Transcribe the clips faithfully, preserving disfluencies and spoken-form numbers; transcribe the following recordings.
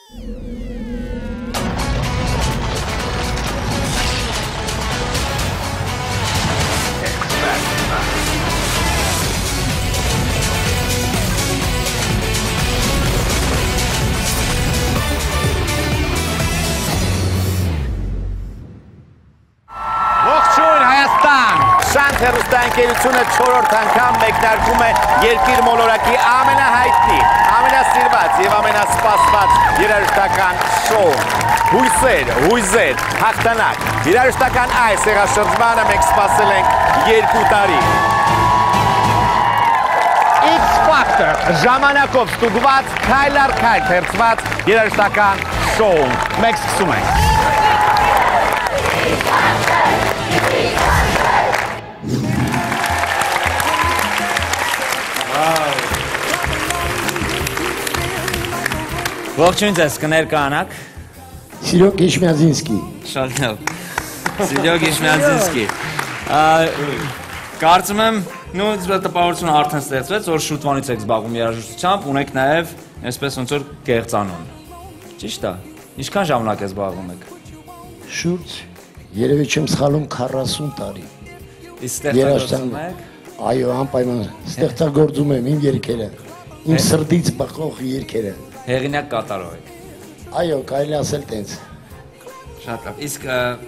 Հեռուստաընկերությունը չորրորդ անգամ մեկնարկում է երկիր մոլորակի ամենահայտնի, ամենասիրված և ամենասպասված երաժշտական շոուն։ Հույսեր, հույզեր, հաղթանակ։ Երաժշտական այս հեղաշրջմանը մենք սպասել ենք երկու տարի։ X Factor ժամանակով ստուգված, քայլ առ քայլ թերծված երաժշտական շոուն։ Մենք սկսում ենք։ Ողջույն ձեզ, կներկանաք։ Սիրոկ Իշմյազինսկի։ Շատ լավ։ Սիրոկ Իշմյազինսկի։ Կարծում եմ, նու տպավորությունը արդեն ստեղծվեց, որ շուտվանից եք զբաղվում երաժշտությամբ, ունեք նաև այսպես ոնց որ կեղծանուն։ Ճիշտ է։ Ինչքան ժամանակ է զբաղվում եք։ Շուրջ երևի չեմ սխալվում քառասուն տարի։ Իսկ ստեղծագործում եք։ Այո, անպայման ստեղծագործում եմ իմ երգերը, իմ սրտից բխող երգերը։ Հեղինակ կատարող եք։ Այո, կարելի ասել տենց։ Շատ լավ։ Իսկ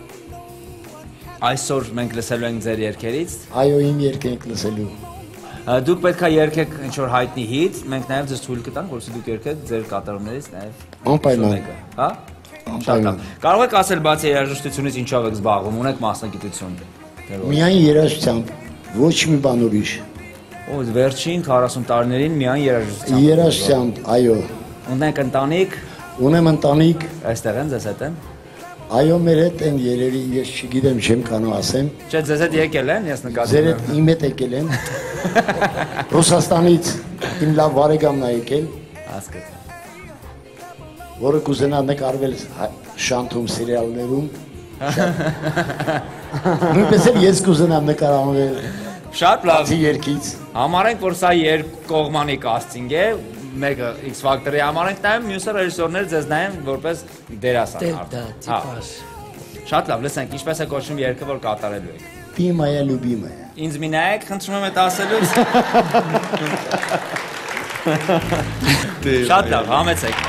այսօր մենք լսելու ենք ձեր երգերից։ Այո, իմ երգ ենք լսելու։ Դուք պետք է երգեք ինչ-որ հայտնի հիթ, մենք նաև ձեզ թույլ կտանք, որովհետեւ դուք երգեք ձեր կատարումներից նաև։ Անպայման։ Հա? Շատ լավ։ Կարող եք ասել բացի երաժշտությունից ինչով եք զբաղվում, ունեք մասնագիտություն։ Միայն երաժշտությամբ, ոչ մի բան ուրիշ։ Օ, վերջին քառասուն տարիներին միայն երաժշտությամբ։ Երաժշտությամբ, այո։ Ունեք ընտանիք։ Ունեմ ընտանիք։ Այստեղ են ձեզ հետ են։ Այո, մեր հետ են երևի, ես չգիտեմ, չեմ կարող ասեմ։ Չէ, ձեզ հետ եկել են, ես նկատում եմ։ Ձեր հետ իմ հետ եկել են։ Ռուսաստանից իմ լավ բարեկամն է եկել։ Հասկացա։ Որը կուզենա նկարվել շանթում սերիալներում։ Նույնպես էլ ես կուզենամ նկարահանվել։ Շատ լավ։ Բացի երգից։ Համարենք, որ սա երկկողմանի կաստինգ է, մեկը X Factor-ի համարենք նայում, մյուսը ռեժիսորները ձեզ նայեն որպես դերասան արդեն։ Շատ լավ, լսենք, ինչպես է կոչվում երգը, որ կատարելու եք։ Պիմայա լուբիմայա։ Ինձ մի նայեք, խնդրում եմ այդ ասելուց։ Շատ լավ, համեցեք։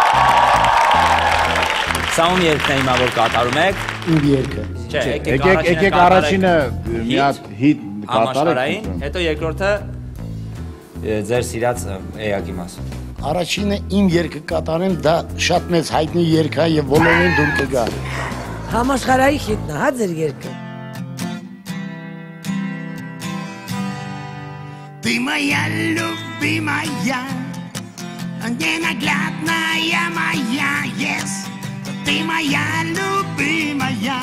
Սա ում երգն է հիմա, որ կատարում եք։ Իմ երգը։ Եկեք առաջինը մի հատ հիթ համաշխարհային, հետո երկրորդը ձեր սիրած էակի մասը։ Առաջինը իմ երգը կատարեմ, դա շատ մեծ հայտնի երգ է եւ բոլորին դուր կգա։ Համաշխարհային հիթն է, հա ձեր երգը։ Ты моя любимая, ненаглядная моя, yes. Ты моя любимая,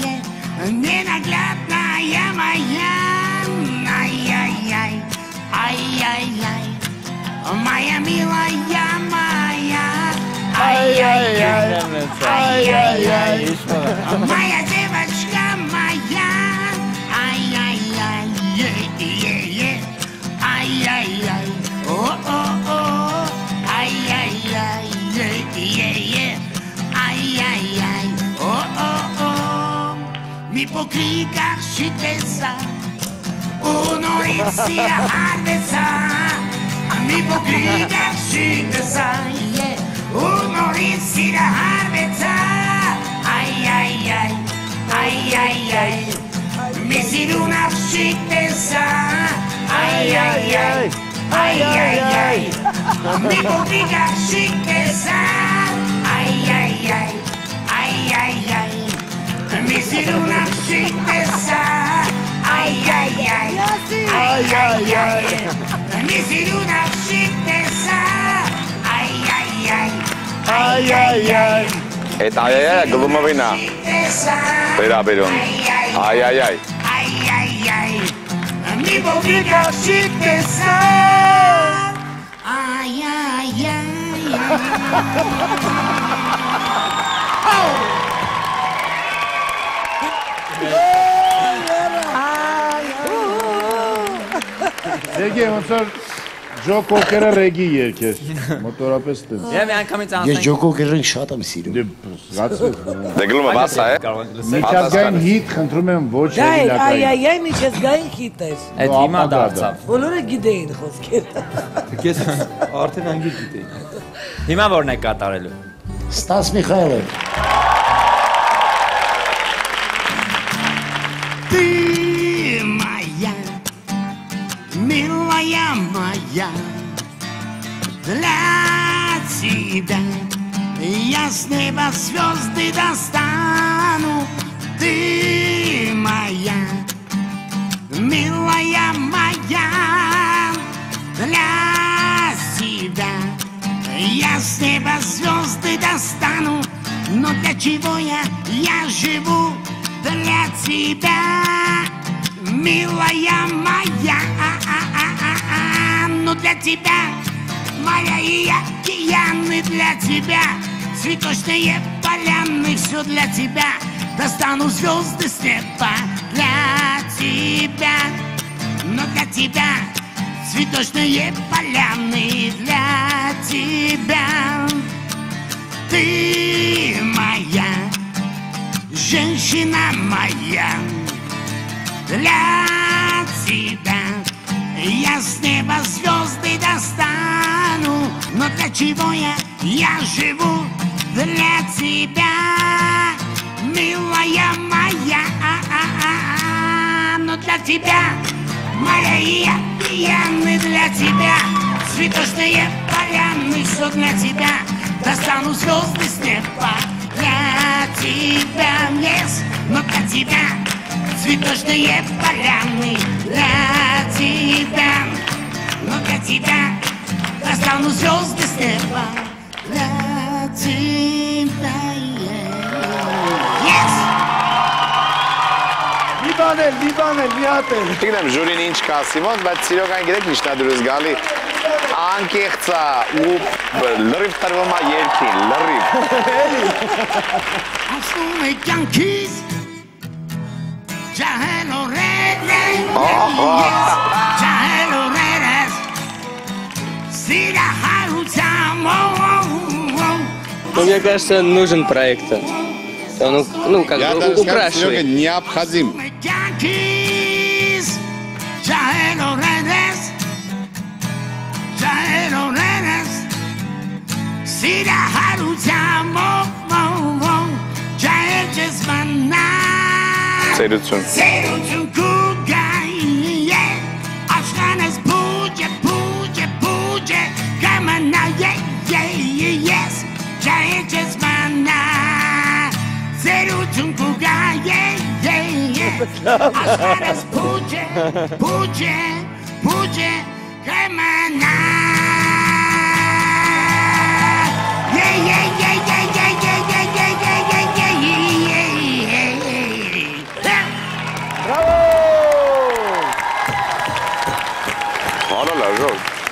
ненаглядная моя, ай-яй-яй, ай-яй-яй, моя милая моя, ай-яй-яй, ай-яй-яй, моя девочка моя, ай-яй-яй, е-е-е, ай-яй-яй, о-о-о, ай-яй-яй, е-е-е. Ai-ai-ai, oh-oh-oh, mi pokrika shitesa, unoritsia hardesa, mi pokrika shitesa, unoritsia hardesa, ai-ai-ai, ai-ai-ai, mi siruna shitesa, ai-ai-ai, ai-ai-ai, mi pokrika shitesa. Ai-ai-ai, ai-ai-ai, mi siruna shitesa, ai-ai-ai, ai-ai-ai, mi siruna shitesa, ai-ai-ai, ai-ai-ai. Это ай-яй-яй глумовина. Пераберем. Ай-яй-яй. Ai-ai-ai, mi pokrika shitesa, ai-ai-ai. Սերգեյ, ոնց որ Ջո Կոկերը ռեգի երգեր, մոտորապես տենց։ Եվ մի անգամից Ես անցնենք ջոկոկերին շատ եմ սիրում։ Դե զգացվեց։ Դե գլումը բասա է։ կարող ենք լսել։ Միջազգային հիթ խնդրում եմ ոչ Դա էր, այ հեղինակային։ այ այ միջազգային հիթ էր։ Այդ հիմա դարձավ։ Բոլորը գիտեին խոսքերը։ Ես արդեն անգի գիտեի։ Հիմա որն է կատարելու։ Ստաս Միխայելը։ Ты моя, милая моя, для тебя я с неба звезды достану. Ты моя, милая моя, для тебя я с неба звезды достану. Но для чего я, я живу? Для тебя, милая моя, ну для тебя, моя и океаны для тебя, цветочные поляны, все для тебя, достану звезды с неба для тебя, но для тебя, цветочные поляны для тебя, ты моя. Женщина моя, для тебя я с неба звезды достану. Но для чего я, я живу? Для тебя, милая моя. Но для тебя, моя и океаны для тебя, цветочные поляны, все для тебя, достану звезды с неба. Для тебя, yes, но для тебя цветочные поляны. Для тебя, но для тебя достану звезды с неба. Для тебя, yes. Լիբանել, լիբանել, միատել։ Գիտեմ ժյուրին ինչ կասի ոնց, բայց սիրողան գիտեք ինչն է դուրս գալի։ Անկեղծա ու լրիվ տրվում է երկին, լրիվ։ Ասում է կյանքից ջահել օրերն ջահել օրերս սիրահարությամբ Ну, мне кажется, нужен проект. Он, ну, как Я бы даже скажу, Серега, украшивает. необходим. կյանքից ջահել օրերս ջահել օրերս սիրահարությամբ ջահել չես մնալ Սերություն։ Սերություն կուգայի է աշխանես բուջ է բուջ է բուջ է կամանա է ես ջահել չես մնալ Սերություն կուգայի է աշխանես բուջ է բուջ է բուջ է կամանա Հալա լաժով։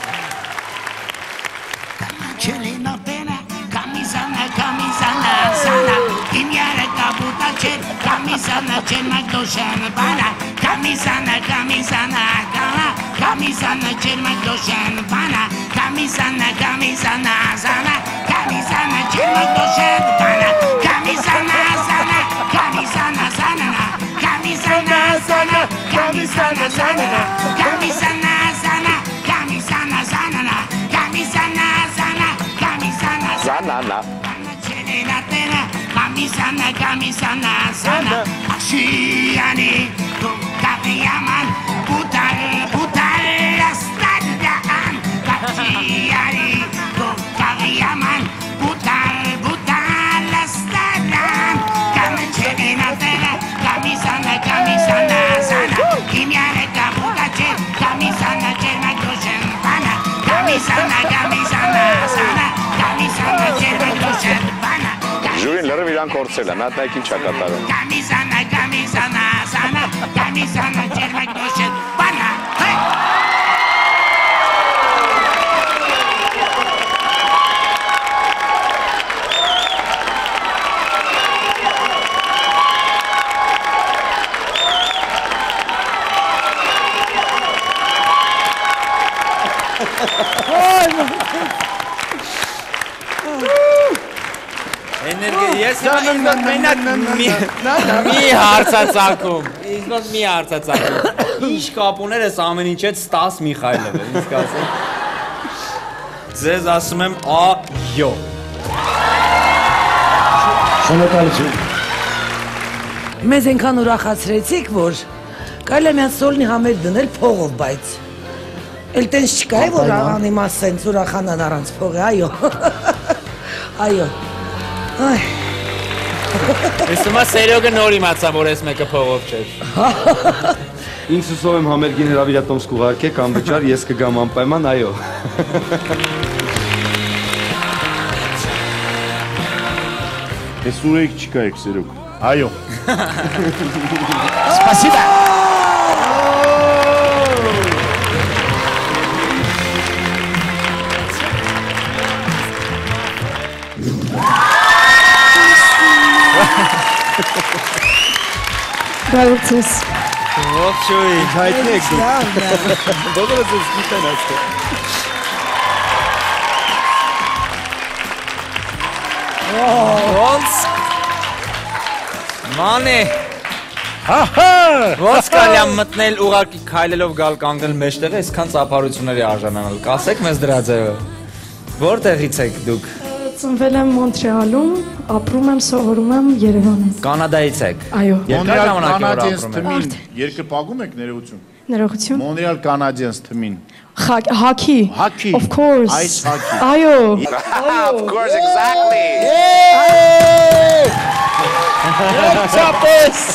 Չելին ապենը, կամիզանա, կամիզանա, սանա, ինյարը կապուտա չեր, կամիզանա, չեր մակդոշան բանա, կամիզանա, կամիզանա, կամա, կամիզանա, չեր մակդոշան բանա, կամիզանա, կամիզանա, սանա, կամիզանա, չեր մակդոշան բանա, կամիզանա, սանա, կամիզանա, սանա, կամիզանա, սանա, կամիզանա, սանա, կամիզանա, սանա, կամիզանա, սանա, կամիզանա, սանա, կամիզանա, Զանանա։ Çelenatena, camisana, camisana, sana, Aşiyani, Kaviyaman, Butal, Butal, Astadaan, Kaşiyani, Kaviyaman, Butal, Butal, Astadaan, Kam çelenatena, camisana, camisana, sana, Kimyane Kabutache, camisana, Çelmek Doşen, Bana, camisana, camisana, sana, camisana, Çelmek Doşen, Bana, Ժյուրին լրիվ իրան կորցել է, նա այդ նայք ինչ է կատարում։ Camisana, camisana, sana, camisana, Çelmek Doşen, Bana, hey! Էներգիա, ես հիմա մենակ մի հարցացակում, ինձ մի հարցացակում, ինչ կապ ուներ ես ամեն ինչ հետ Ստաս Միխայլովը, ինձ կասեք, ձեզ ասում եմ այո։ Շնորհակալություն։ Մեզ ենքան ուրախացրեցիք, որ կարելի է միած սոլնի համեր դնել փողով, բայց էլ տենց չկա է, որ անիմաց սենց ուրախանան առանց փողի, այո։ Այո։ Այ։ Ես ումա Սերյոգը նոր իմացա, որ ես մեկը փողով չէր։ Ինձ հուսով եմ համերգին հրավիրատոմս կուղարկեք, անվճար ես կգամ անպայման, այո։ Ես ուրեք չկա եք Սերյոգ։ Այո։ Спасибо։ Բավարարես։ Ողջույն, հայտնի եք դուք։ Բոլորս ես գիտեն այստեղ։ Ոնց։ Մանե։ Հահա։ Ոնց կարելի է մտնել ուղղակի քայլելով գալ կանգնել մեջտեղ, այսքան ծափարությունների արժանանալ։ Կասեք մեզ դրա ձևը։ Որտեղից եք դուք։ Ծնվել եմ Մոնտրեալում, ապրում եմ, սովորում եմ Երևանում։ Կանադայից եք։ Այո։ Երկար ժամանակ է որ Կանադիենս ապրում եք։ թմին երկը պագում եք ներողություն։ Ներողություն։ Մոնրեալ կանադիենս թմին։ Հակի։ Հակի։ Of course։ Այս հակի։ Այո։ Of course, exactly. Չափես։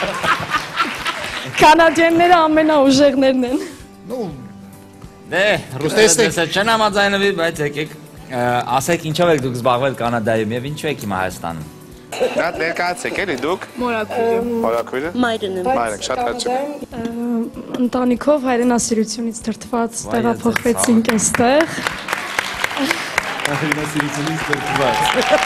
Կանադիենները ամենաուժեղներն են։ Դե, ռուսները չեն համաձայնվի, բայց եկեք ասեք ինչով եք դուք զբաղվել Կանադայում եւ ինչու եք հիմա Հայաստանում։ Նա ներկայացեք էլի դուք։ Մորակույրը։ Մորակույրը։ Մայրն եմ։ Մայրը, շատ հաճելի։ Ընտանիքով հայրենասիրությունից դրդված տեղափոխվեցինք այստեղ։ Հայրենասիրությունից դրդված։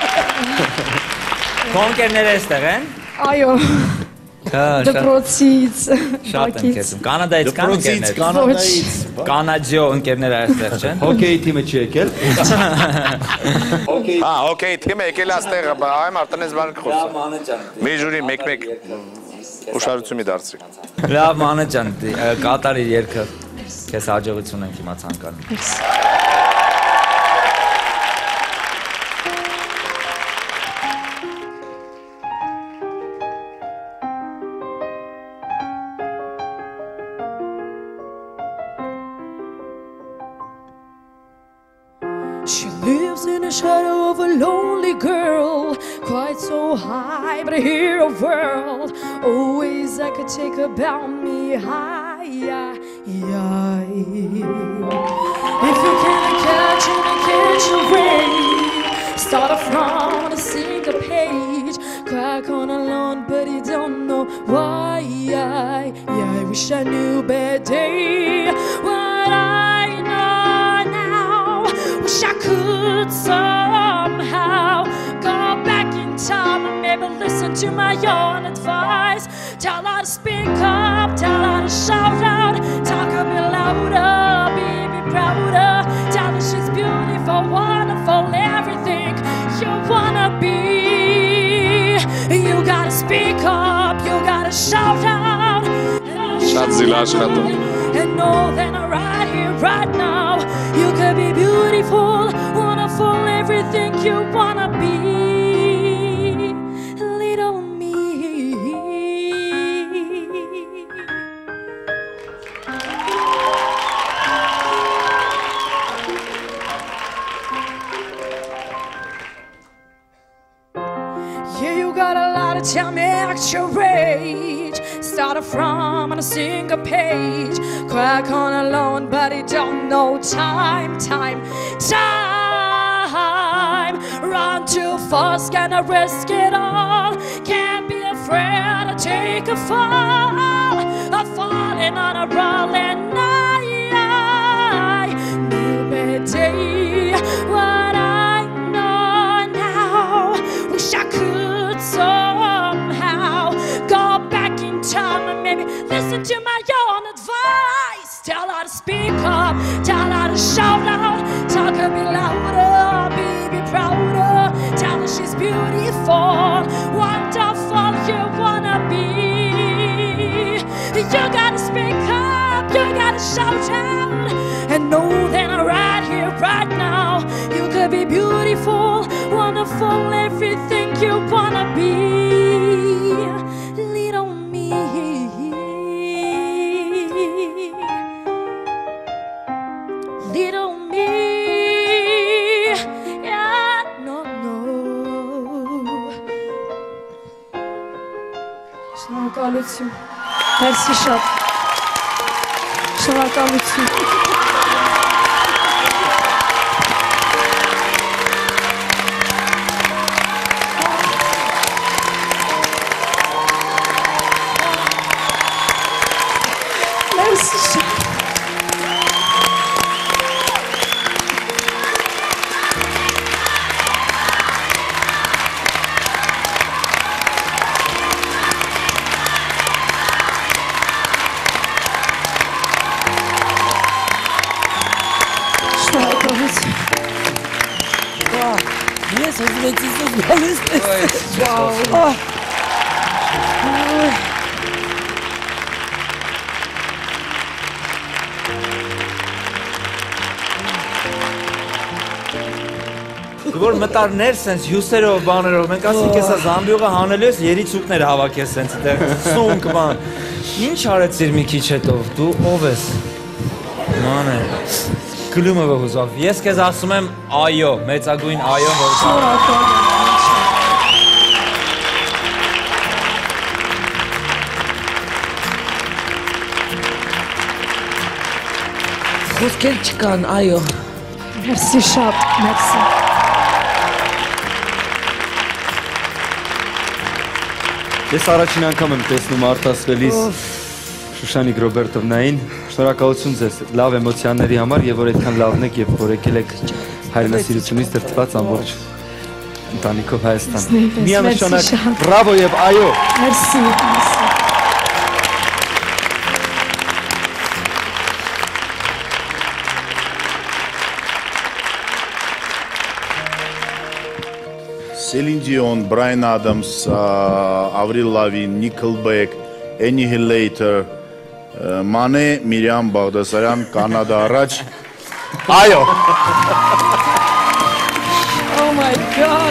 Կոնկերները այստեղ են։ Այո։ Դպրոցից։ Շատ եմ քեզում։ Կանադայից կան ընկերներ։ Կանադայից։ Կանադյո ընկերները այստեղ չեն։ Հոկեյի թիմը չի եկել։ Հա, օքեյ, թիմը եկել աստեղ, այ Մարտինես բան կխոսա։ Մի ժուրի մեկ-մեկ ուշադրություն մի դարձրի։ Լավ Մանե ջան, կատարի երգը քեզ հաջողություն ենք հիմա ցանկանում։ She lives in the shadow of a lonely girl, quite so high, but a hero world. Always I could take about me high. Yeah, yeah. If you can't catch it, catch a ray. Start off from a single page, crack on alone, but you don't know why. Yeah, I wish I knew better. What I know now, wish I could somehow go back in time and maybe listen to my own advice. Tell her to speak up, tell her to shout out, talk a bit louder, be, be prouder. Tell her she's beautiful, wonderful, everything you wanna be. You gotta speak up, you gotta shout out. Շատ զիլաշխատում։ And know that I'm right here, right now. You could be beautiful, wonderful, everything you wanna be. Little me. Yeah, you got a lot to tell me at your age. Started from on a single page, crack on alone, but it don't know time, time, time. Run too fast, gonna risk it all. Can't be afraid to take a fall. I'm falling on a rolling night. New day, what I know now. Wish I could somehow go back in time and maybe listen to my own advice. Tell her to speak up, tell her to shout out, talk a bit louder, be, be prouder. Tell her she's beautiful. shout out and know that right here, right now, you could be beautiful, wonderful, everything you wanna be. Little me, little me, yeah, no, no. Շնորհակալություն, մերսի շատ, շնորհակալություն։ Մերսի շատ։ Ես ուզվեցի զուգալիս տեսնել։ Վաու։ Որ մտարներ սենց հյուսերով բաներով, մենք ասենք եսա զամբյուղը հանել ես, երիցուկներ հավաքես սենց դեղ, սունկ բան։ Ինչ արեցիր մի քիչ հետո, դու ով ես։ Ման է, գլումը վհուզով, ես կեզ ասում եմ այո, մեծագույն այո, որ խոսքեր չկան, այո։ Մերսի շատ, մերսի։ Ես առաջին անգամ եմ տեսնում արտասվելիս Շուշանիկ Ռոբերտովնային, շնորհակալություն ձեզ լավ էմոցիաների համար եւ որ այդքան լավն եք եւ որ եկել եք հայրենասիրությունից դրդված ամբողջ ընտանիքով Հայաստան։ Միանշանակ բրավո եւ այո։ Մերսի, մերսի։ Celine Dion, Bryan Adams, Avril Lavigne, Nickelback, Annihilator, Mane, Miriam Baghdasaryan, Kanada առաջ։ Այո։ Oh my God.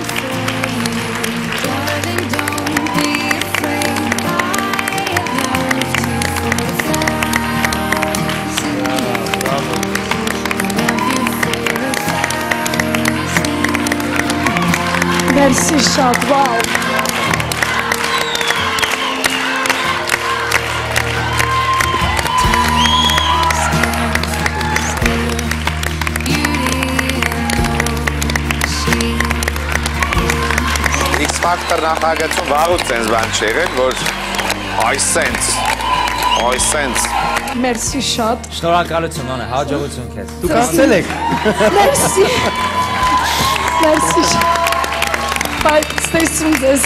Մերսի շատ, վաու։ X-Factor նախագծում վաղուց սենց բան չի եղել, որ այս սենց, այս սենց։ Մերսի շատ։ Շնորհակալություն, Անե, հաջողություն քեզ։ Դուք ասել եք։ Մերսի։ Մերսի շատ։ Բայց ստեսում ձեզ։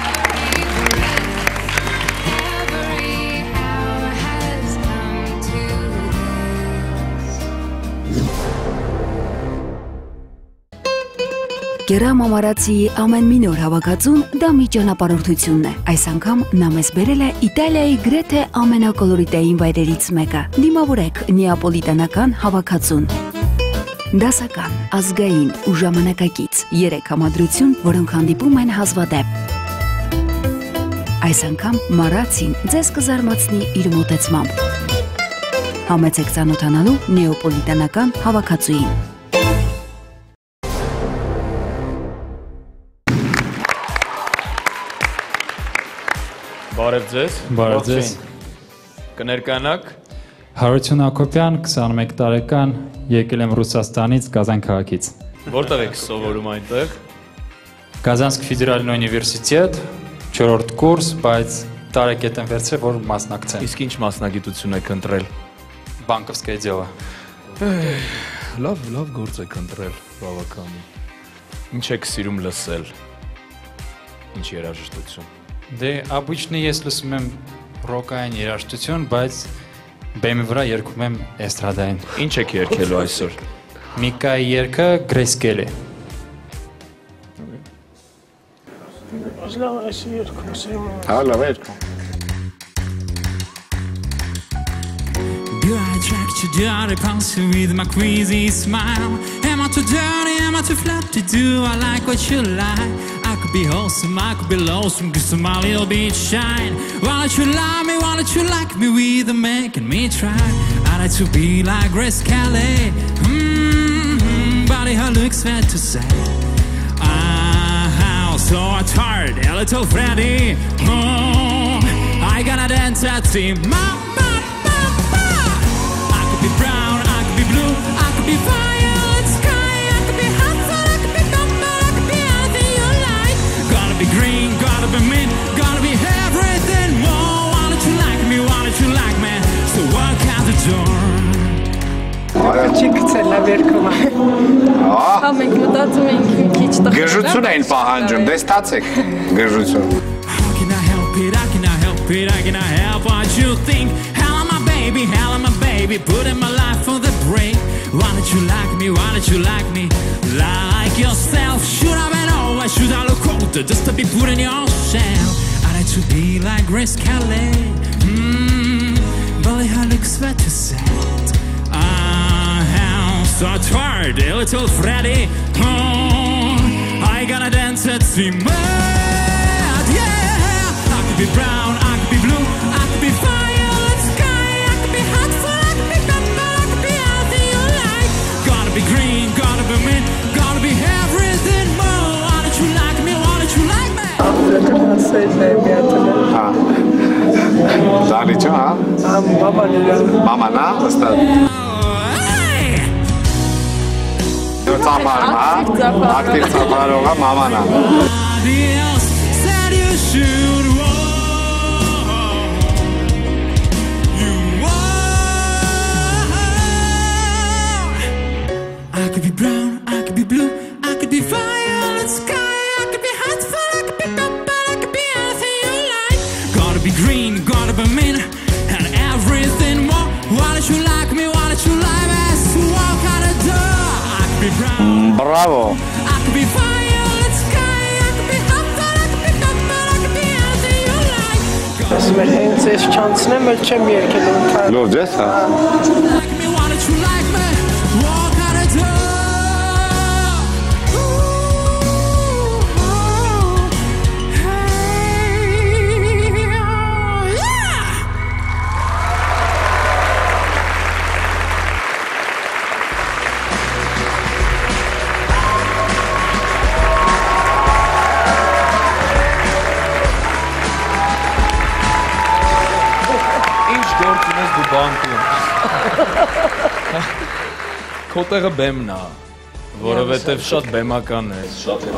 Գերամ ամարացիի ամեն մի նոր հավաքածուն դա մի ճանապարհորդությունն է։ Այս անգամ նա մեզ բերել է Իտալիայի գրեթե ամենակոլորիտային վայրերից մեկը։ Դիմավորեք նեապոլիտանական հավաքածուն։ Դասական, ազգային ու ժամանակակից երեք համադրություն, որոնք հանդիպում են հազվադեպ։ Այս անգամ Մարացին ձեզ կզարմացնի իր մոտեցմամբ։ Համեցեք ծանոթանալու նեապոլիտանական հավաքածուին։ Բարև ձեզ։ Բարև ձեզ։ Կներկանաք։ Հարություն Ակոպյան, քսաներեք տարեկան, եկել եմ Ռուսաստանից, Կազան քաղաքից։ Որտեղ եք սովորում այնտեղ։ Կազանսկ ֆեդերալնի ունիվերսիտետ, չորրորդ կուրս, բայց տարեկետ եմ վերցրել, որ մասնակցեմ։ Իսկ ինչ մասնագիտություն եք ընտրել։ Բանկովսկայ դելա։ Լավ, լավ գործ եք ընտրել, բավականին։ Ինչ եք սիրում լսել։ Ինչ երաժշտություն։ Դե обычно ես լսում եմ ռոկային երաժշտություն, բայց բեմի վրա երգում եմ էստրադային։ Ինչ եք երգելու այսօր։ Միկայի երգը Գրեսկելի։ Հա, լավ երգում։ Your eyes attract you, do I repulse you with my crazy smile? Am I too dirty, am I too flirty, do I like what you like? I could be wholesome, I could be lonesome, cause I'm a little bit shy. Why don't you love me, why don't you like me with making me try? I like to be like Grace Kelly, mm-hmm, body her looks fair to say. Ah, so tired, a little Freddy, oh, I gotta dance at the ma, ma, ma, ma. I could be brown, I could be blue, I could be violet sky, I could be hot, I could be number, I could be anything you like. Gotta be green, gotta be mint, gotta be everything more. Why don't you like me, why don't you like me? So walk out the door. Չգցելա վերքովա։ Ամենք մտածում ենք մի քիչ տխրել։ Գժություն էին պահանջում, դե ստացեք գժություն։ How can I help it, how can I help it, how can I help what you think? Hell am I baby, hell am I baby, putting my life on the break. Why don't you like me, why don't you like me? Like yourself, should I been over, should I look older, just to be put in your shell? I like to be like Grace Kelly, mmm, but her looks better to say. So tired, a little Freddy, oh, I gotta dance at the mud, yeah. I could be brown, I could be blue, I could be violet sky, I could be hot, I could be pepper, I could be anything you like. Gotta be green, gotta be mint, gotta be everything more. Why don't you like me, why don't you like me? Ha. Daliço ha? Mama ne? Mama na? Asta. Aktiv ծափարողա մամանա։ I could be brown, I could be blue, I could be violet sky, I could be hot, I could be pepper, I could be anything you like. Gotta be green, gotta be mint, and everything more. Why don't you like me, why don't you like me? So walk out the door. Bravo. I could be violet sky, I could be hot, I could be pepper, I could be anything you like. Ասում էր հենց այս չանցնեմ, էլ չեմ երկել ընդհանուր։ Լուրջ ես, հա։ Like me, why don't you like me? Walk out the door. Քո տեղը բեմն է, որովհետև շատ բեմական է։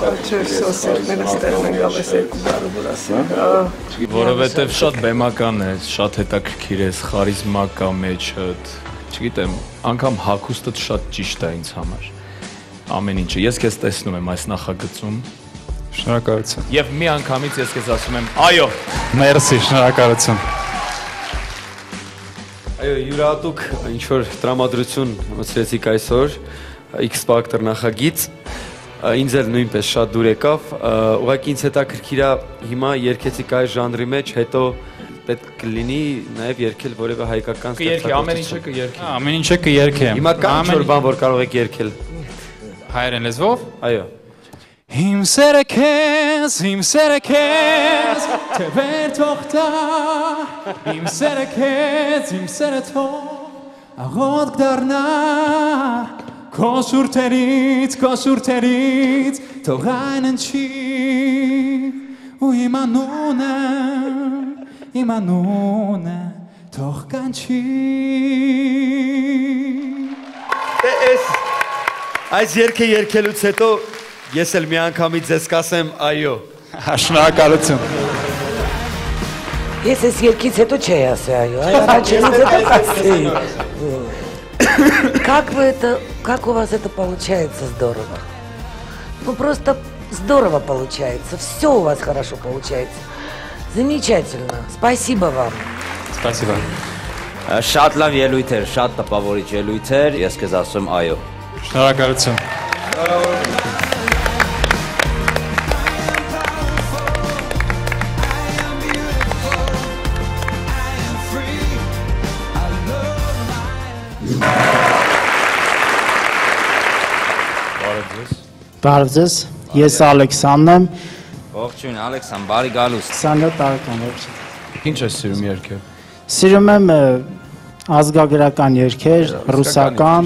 Որովհետև շատ բեմական է, շատ հետաքրքիր է, խարիզմա կա մեջդ։ Չգիտեմ, անգամ հագուստդ շատ ճիշտ է ինձ համար։ Ամեն ինչը։ Ես քեզ տեսնում եմ այս նախագծում։ Շնորհակալություն։ Եվ մի անգամից ես քեզ ասում եմ, այո։ Մերսի, շնորհակալություն։ Այո, յուրահատուկ ինչ-որ տրամադրություն մտցրեցիք այսօր X Factor նախագիծ, ինձ էլ նույնպես շատ դուր եկավ, ուղղակի ինձ հետաքրքիր է հիմա երգեցիք այս ժանրի մեջ, հետո պետք կլինի նաև երգել որևէ հայկական ստեղծագործություն։ Ամեն ինչը կերքեմ։ Հիմա կա ինչ-որ բան, որ կարող եք երգել։ Հայերեն լեզվով։ Այո։ Իմ սերը քեզ, իմ սերը քեզ, թե վեր թողտա, իմ սերը քեզ, իմ սերը թող աղոտ դառնա, քո սուրթերից, քո սուրթերից թող այն ընչի, ու իմ անունը, իմ անունը թող կանչի։ Էս այս երգը երգելուց հետո ես էլ մի անգամից ձեզ կասեմ այո։ Շնորհակալություն։ Ես այս երգից հետո չէի ասի այո, առաջինից հետո կասեի։ Как вы это, как у вас это получается здорово? Ну просто здорово получается, все у вас хорошо получается. Замечательно, спасибо вам. Спасибо. Շատ լավ ելույթ էր, շատ տպավորիչ ելույթ էր, ես քեզ ասում այո։ Շնորհակալություն։ Բարև ձեզ, ես Ալեքսանն եմ։ Ողջույն Ալեքսան, բարի գալուս։ քսաներորդ տարեկան ողջույն։ Ինչ ես սիրում երգել։ Սիրում եմ ազգագրական երգեր, ռուսական,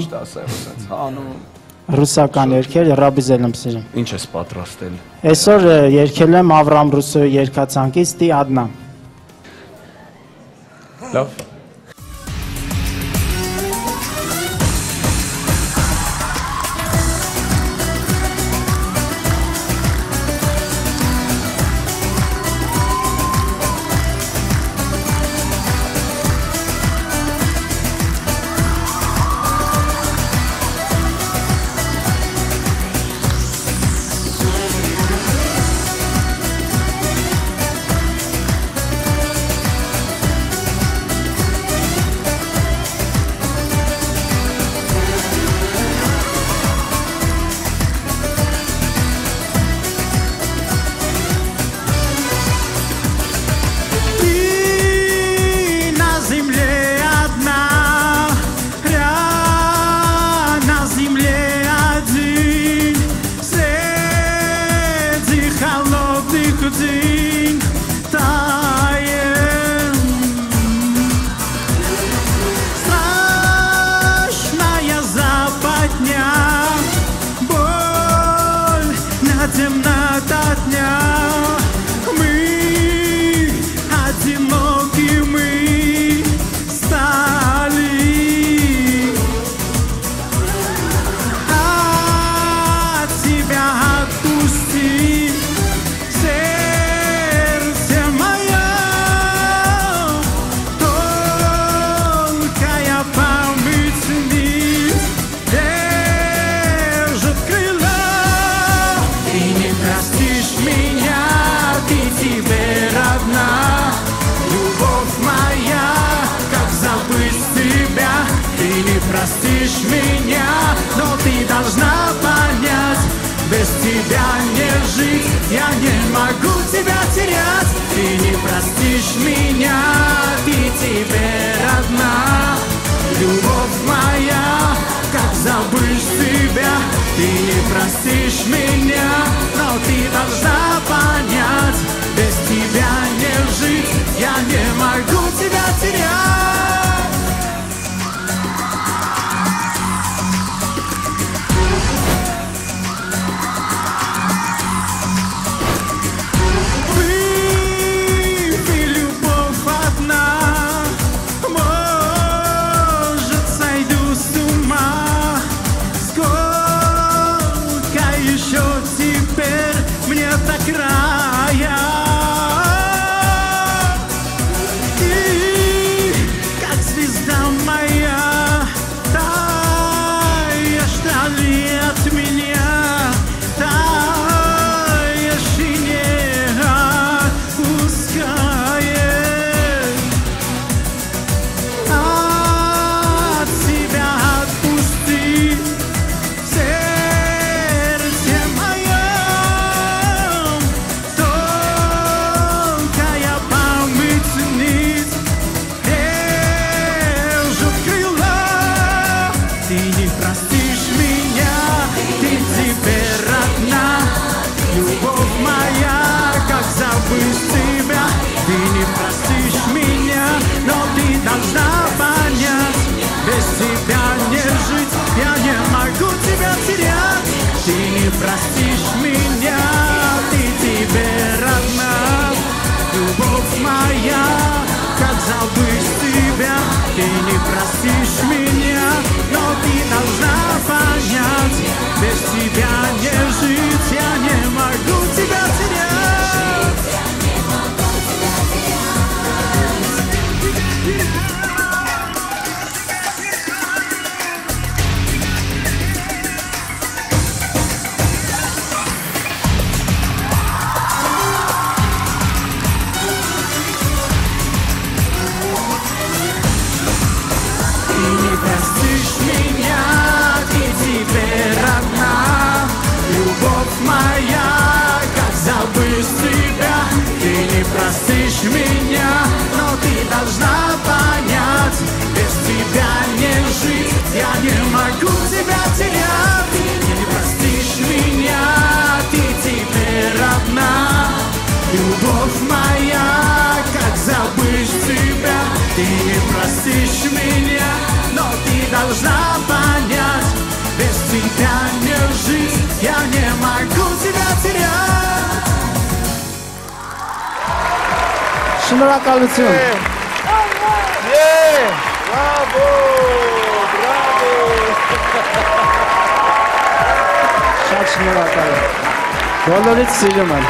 ռուսական երգեր, ռաբիզել եմ սիրում։ Ինչ ես պատրաստել։ Այսօր երգել եմ Ավրամ Ռուսոյի երգացանկից «Տի Ադնա»։ Լավ։ Простишь меня, но ты должна понять, без тебя не жить, я не могу тебя терять. Ты не простишь меня, ты теперь одна. Любовь моя, как забыть тебя. Ты не простишь меня, но ты должна понять, без тебя не жить, я не могу тебя терять. Простишь меня, ты теперь одна. Любовь моя, как забыть тебя. Ты не простишь меня, но ты должна понять, без тебя не жить, я не могу тебя терять. Простишь меня, ты теперь одна. Любовь Շնորհակալություն։ Bravo, bravo։ Շատ շնորհակալ եմ։ Բոլորից սիրում եմ։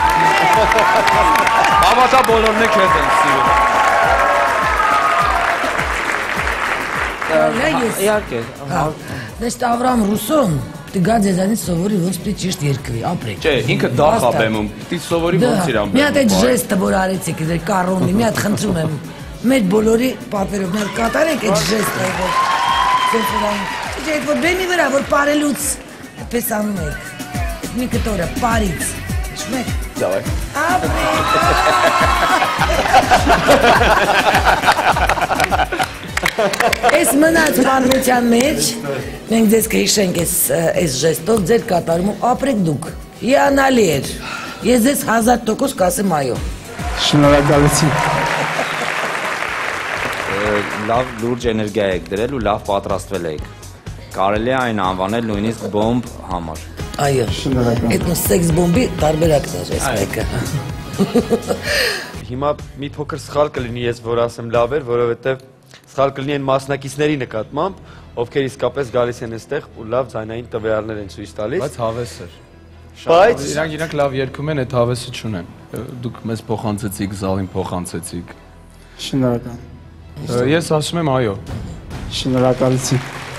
Հավատա բոլորն եք հետ են սիրում։ Իհարկե։ Դες Ավրամ Ռուսոն դգա ձեզանից սովորի ոնց պիտի ճիշտ երկվի, ապրեք։ Չէ, ինքը դախ ա բեմում, պիտի սովորի ոնց իրան բեմում։ Մի հատ այդ ժեստը որ արեցիք, ձեր կարոնի, մի հատ խնդրում եմ։ Մեր բոլորի պատվերով մի հատ կատարեք այդ ժեստը, որ սենց որ այն։ Չէ, այդ որ բեմի վրա որ parելուց այդպես անում եք։ Մի կտորը parից։ Հիշում եք։ Դավայ։ Այս մնաց մանրության մեջ, մենք ձեզ կհիշենք այս ժեստով, ձեր կատարումը ապրեք դուք, հիանալի էր, ես ձեզ հազար տոկոս կասեմ այո։ Շնորհակալություն։ Լավ լուրջ էներգիա եք դրել ու լավ պատրաստվել եք, կարելի է այն անվանել նույնիսկ բոմբ համար։ Այո, այդ նո սեքս բոմբի տարբերակն էր այս մեկը։ Հիմա մի փոքր սխալ կլինի ես որ ասեմ լավ էր, որովհետև սխալ կլինի այն մասնակիցների նկատմամբ, ովքեր իսկապես գալիս են այստեղ ու լավ ձայնային տվյալներ են ցույց տալիս։ Բայց հավես էր։ Բայց իրանք իրանք լավ երգում են, այդ հավեսը չունեն։ Դուք մեզ փոխանցեցիք, զալին փոխանցեցիք։ Շնորհակալ։ Ես ասում եմ այո։ Շնորհակալություն։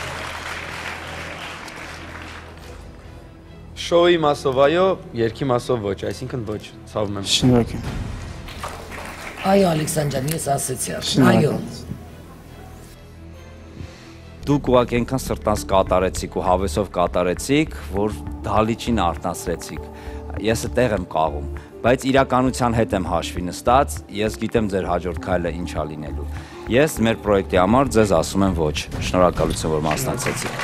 Շոուի մասով այո, երգի մասով ոչ, այսինքն ոչ, ցավում եմ։ Շնորհակալ։ Այո, Ալեքսանդր, ես ասեցի արդեն, այո։ Դուք ուղղակի այնքան սրտանց կատարեցիք ու հավեսով կատարեցիք, որ դահլիճին արթնացրեցիք։ Ես այդտեղ եմ կաղում, բայց իրականության հետ եմ հաշվի նստած, ես գիտեմ ձեր հաջորդ քայլը ինչ ա լինելու։ Ես մեր պրոյեկտի համար ձեզ ասում եմ ոչ, շնորհակալություն, որ մասնակցեցիք։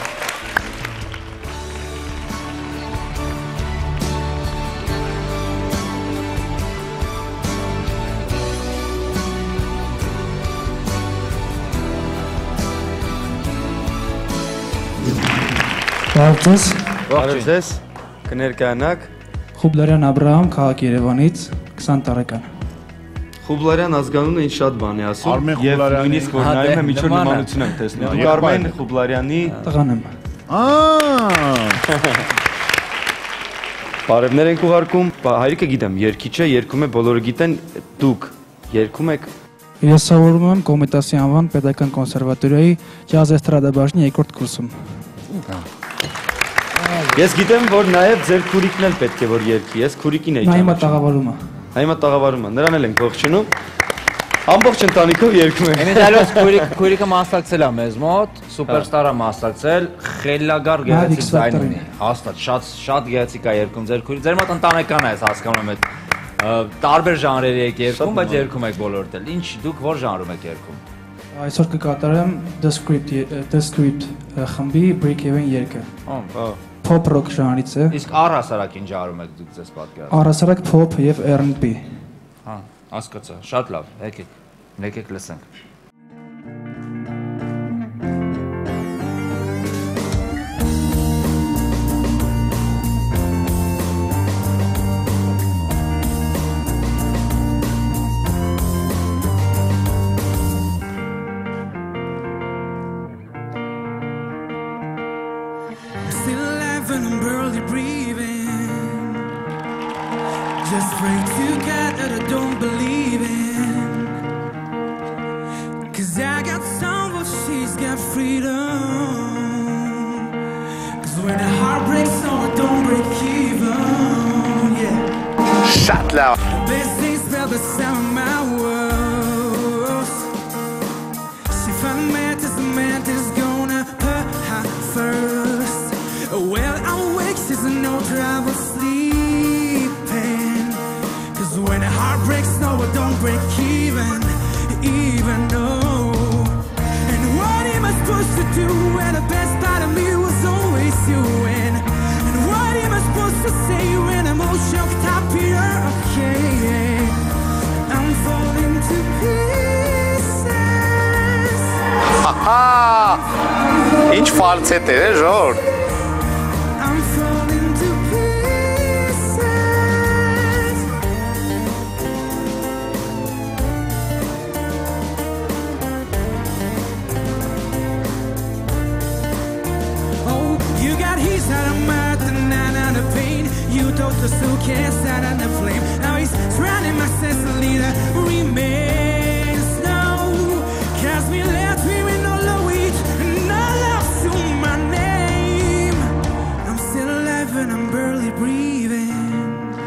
Բարև ձեզ։ Բարև ձեզ, կներկայանաք Խուբլարյան Աբրահամ, քաղաք Երևանից, քսան տարեկան։ Խուբլարյան ազգանունը ինձ շատ բան է ասում եւ նույնիսկ որ նայում եմ ինչ-որ նմանություն եմ տեսնում։ Դուք Արմեն Խուբլարյանի տղան եմ։ Բարևներ ենք ուղարկում, հայրիկը գիտեմ, երգիչ է, երգում է, բոլորը գիտեն, դուք երգում եք։ Ես սովորում եմ Կոմիտասի անվան Պետական կոնսերվատորիայի ջազ էստրադա բաժնի երկրորդ կուրսում։ Ես գիտեմ, որ նաև ձեր քուրիկն էլ պետք է որ երգի, ես քուրիկին էի ճանաչում։ Նա հիմա տաղավարում է։ Հիմա տաղավարում է, նրան էլ ենք ողջունում։ Ամբողջ ընտանիքով երգում են։ Էնետալոս քուրիկը մասնակցել է մեզ մոտ, սուպերստարա մասնակցել, խելագար գեղեցիկ ձայն ունի։ Հաստատ, շատ շատ գեղեցիկ է երգում ձեր քուրիկը։ Ձեր մոտ ընտանեկան է, ես հասկանում եմ այդ տարբեր ժանրերի եք երգում, բայց երգում եք բոլորդ էլ։ Ինչ դուք որ ժանրում եք երգում։ Այսօր կկատարեմ The Script The Script խմբի Break-Even երգը։ Pop rock ժանրից է։ Իսկ առհասարակ ինչ ժանրում եք դուք ձեզ պատկերացնում։ Առհասարակ pop եւ R and B։ Հա, հասկացա, շատ լավ, եկեք, եկեք լսենք։ Շատ լավ։ Ինչ ֆալցետ էր, Ժորժ։ suitcase out of the flame. Now he's surrounding my sense of leader. Remains now. Cast me left me with no weight and no love to my name. I'm still alive and I'm barely breathing.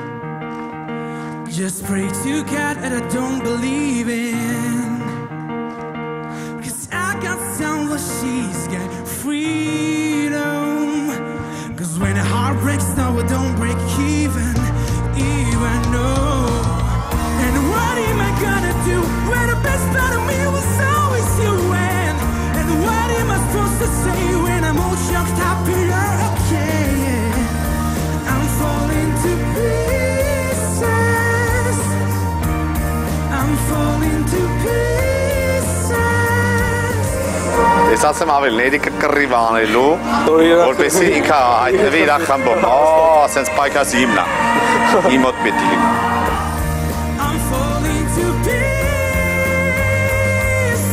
Just pray to God that I don't believe in. Cause I got sound what she's got freedom. Cause when a heart breaks, no, it don't break even, even though. And what am I gonna do when the best part of me was always you? And, and what am I supposed to say when I'm all chucked up in her? Okay, yeah. I'm falling to pieces. I'm falling to pieces. Ես ասեմ ավելի ներիկը կռիվ անելու, որպեսի ինքը հայտնվի իր ախամբով։ Ո, ասենց պայքասի իմնա, իմ մոտ պետք է լինի։ I'm falling to pieces.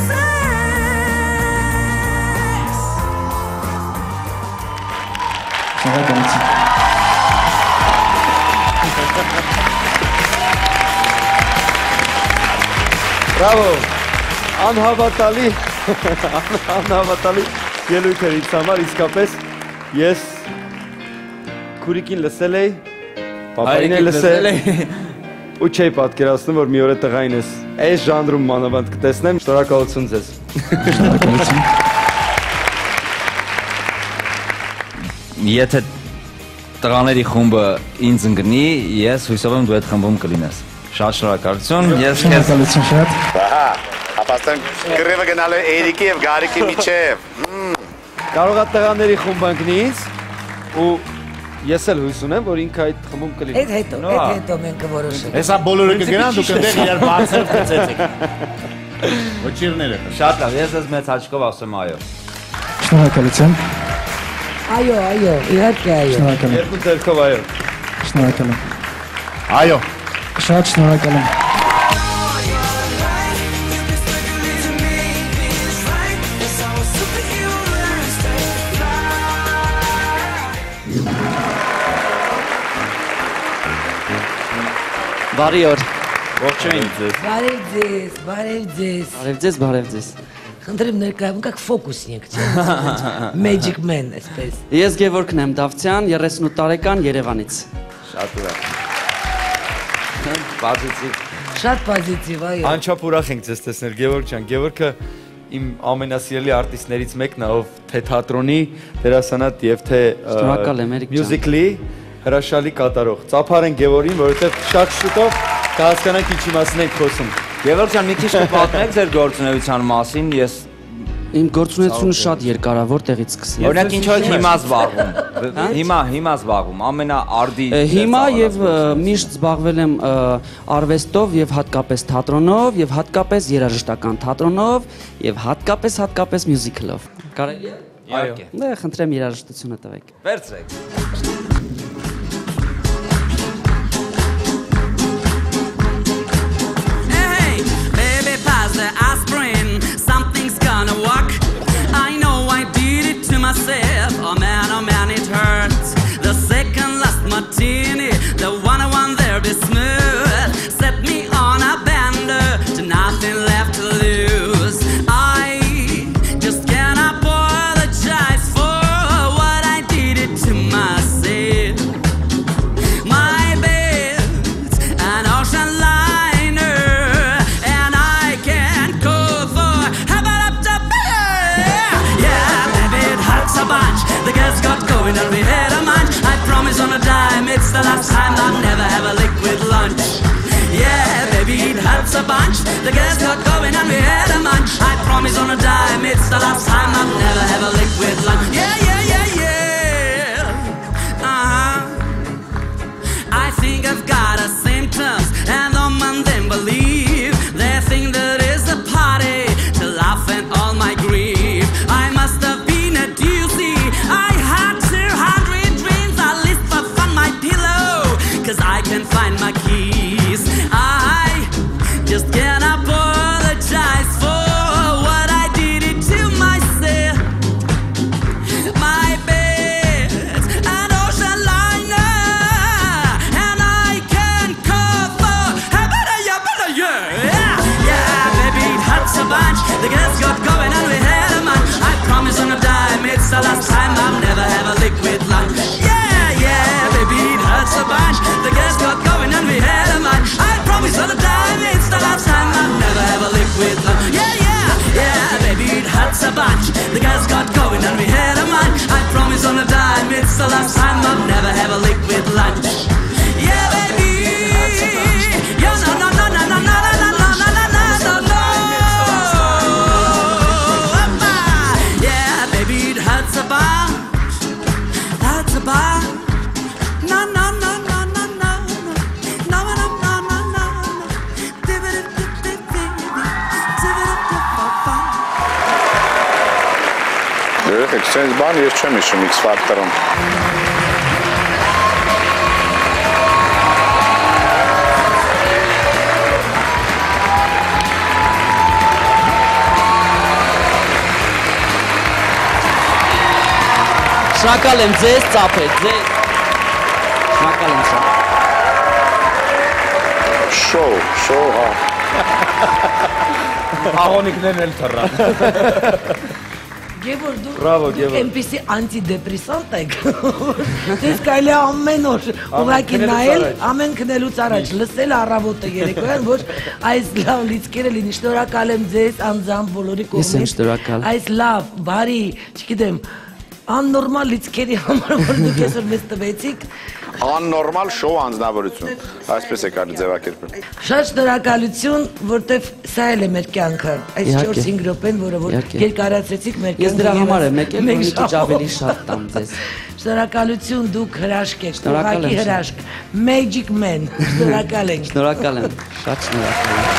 Բրավո, անհավատալի, անհավատալի ելույթ էր ինձ համար, իսկապես ես քուրիկին լսել էի, պապային է լսել ու չէի պատկերացնում, որ մի օր է տղային ես այս ժանրում մանավանդ կտեսնեմ, շնորհակալություն ձեզ։ Եթե տղաների խումբը ինձ ընկնի, ես հույսով եմ դու այդ խմբում կլինես։ Շատ շնորհակալություն, ես քեզ Շնորհակալություն շատ։ Ահա, ապաստան կռիվը գնալու է Էրիկի եւ Գարիկի միջև։ Կարող է տղաների խումբ ընկնի ինձ ու ես էլ հույս ունեմ, որ ինքը այդ խմբում կլինի։ Այդ հետո, այդ հետո մենք կորոշենք։ Հեսա բոլորը կգնան, դուք այնտեղ իրար բարձր կծեցեք։ Ոչիրները։ Շատ լավ, ես ես մեծ հաճկով ասում այո։ Շնորհակալություն։ Այո, այո, իհարկե այո։ Շնորհակալ եմ։ Երկու ձեռքով այո։ Շնորհակալ եմ։ Այո։ Շատ շնորհակալ եմ։ Բարի օր։ Ողջույն ձեզ։ Բարև ձեզ, բարև ձեզ։ Բարև ձեզ, բարև ձեզ։ Խնդրեմ ներկայացում, как ֆոկուսնիկ, չէ՞։ Magic Man, այսպես։ Ես Գևորգն եմ Դավթյան, երեսունութ տարեկան Երևանից։ Շատ ուրախ։ Պոզիտիվ։ Շատ պոզիտիվ, այո։ Անչափ ուրախ ենք ձեզ տեսնել, Գևորգ ջան։ Գևորգը իմ ամենասիրելի արտիստներից մեկն է, ով թե թատրոնի դերասանատ եւ թե մյուզիկլի հրաշալի կատարող։ Ծափարեն Գևորգին, որովհետեւ շատ շուտով կհասկանանք ինչի մասին ենք խոսում։ Գևորգ ջան, մի քիչ կպատմեք ձեր գործունեության մասին, ես Իմ գործունեությունը շատ երկար է, որտեղից սկսեմ։ Օրինակ ինչու եք հիմա զբաղվում։ Հիմա հիմա զբաղվում, ամենաարդի։ Հիմա եւ միշտ զբաղվել եմ արվեստով եւ հատկապես թատրոնով եւ հատկապես երաժշտական թատրոնով եւ հատկապես հատկապես մյուզիկլով։ Կարելի է։ Այո։ Դե խնդրեմ երաժշտությունը տվեք։ Վերցրեք։ Myself, oh man, oh man, it hurts. The second last martini, the one I won there be smooth, set me on a bender to nothing left to lose. I just can't apologize for what I did it to myself. My bed's an ocean liner, and I can't go for about up to a bunch. The girls got going and we had a munch. I promise on a dime, it's the last time I'll never have a liquid lunch. Yeah, baby, it helps a bunch. The girls got going and we had a munch. I promise on a dime, it's the last time I'll never have a liquid lunch. Yeah, yeah, yeah, yeah. Uh-huh. I think I've got a symptoms and the man then believe. They think that is a party to laugh at all my grief. I must have been a doozy. I had two hundred dreams. I list for fun my pillow, cause I can't find my keys. I just can't apologize for what I did it to myself. My bed's an ocean liner, and the last time I'll never have a liquid lunch. Yeah, baby. Yeah, no, no, no, no, no, no, no, no, no, no, no, no, no. Yeah, baby, it hurts a bar. Hurts a bar. No, no, no, no, no, no, no, no, no, no, no, no. Երեխեք, սենց բան ես չեմ հիշում X Factor-ում։ Շնորհակալ եմ ձեզ, ծափեր, ձեզ։ Շնորհակալ եմ շատ։ Շոու, շոու, հա։ Աղոնիկներն էլ թռան։ Գևոր, դու Բրավո, Գևոր։ այնպիսի անտիդեպրեսանտ եք, դες կարելի է ամեն օր ուղղակի նայել, ամեն քնելուց առաջ, լսել առավոտը երեկոյան, որ այս լավ լիցքերը լինի, շնորհակալ եմ ձեզ անձամբ բոլորի Ես եմ կողմից, շնորհակալ։ այս լավ, բարի, չգիտեմ, աննորմալ լիցքերի համար, որ դուք այսօր մեզ տվեցիք, Աննորմալ շոու անձնավորություն, այսպես է կարելի ձևակերպել։ շատ շնորհակալություն, որտեվ սա էլ է մեր կյանքը, այս չորս-հինգ րոպեն, որը որ երկարացրեցիք մեր Ես կյանքը դրա համար եմ եկել, մեկ որ մի քիչ ժամով։ ավելի շատ տամ ձեզ։ Շնորհակալություն, դուք հրաշք եք, Շնորհակալ եմ ուղղակի շատ։ հրաշք, Magic Man, շնորհակալ ենք։ Շնորհակալ եմ, շատ շնորհակալ եմ։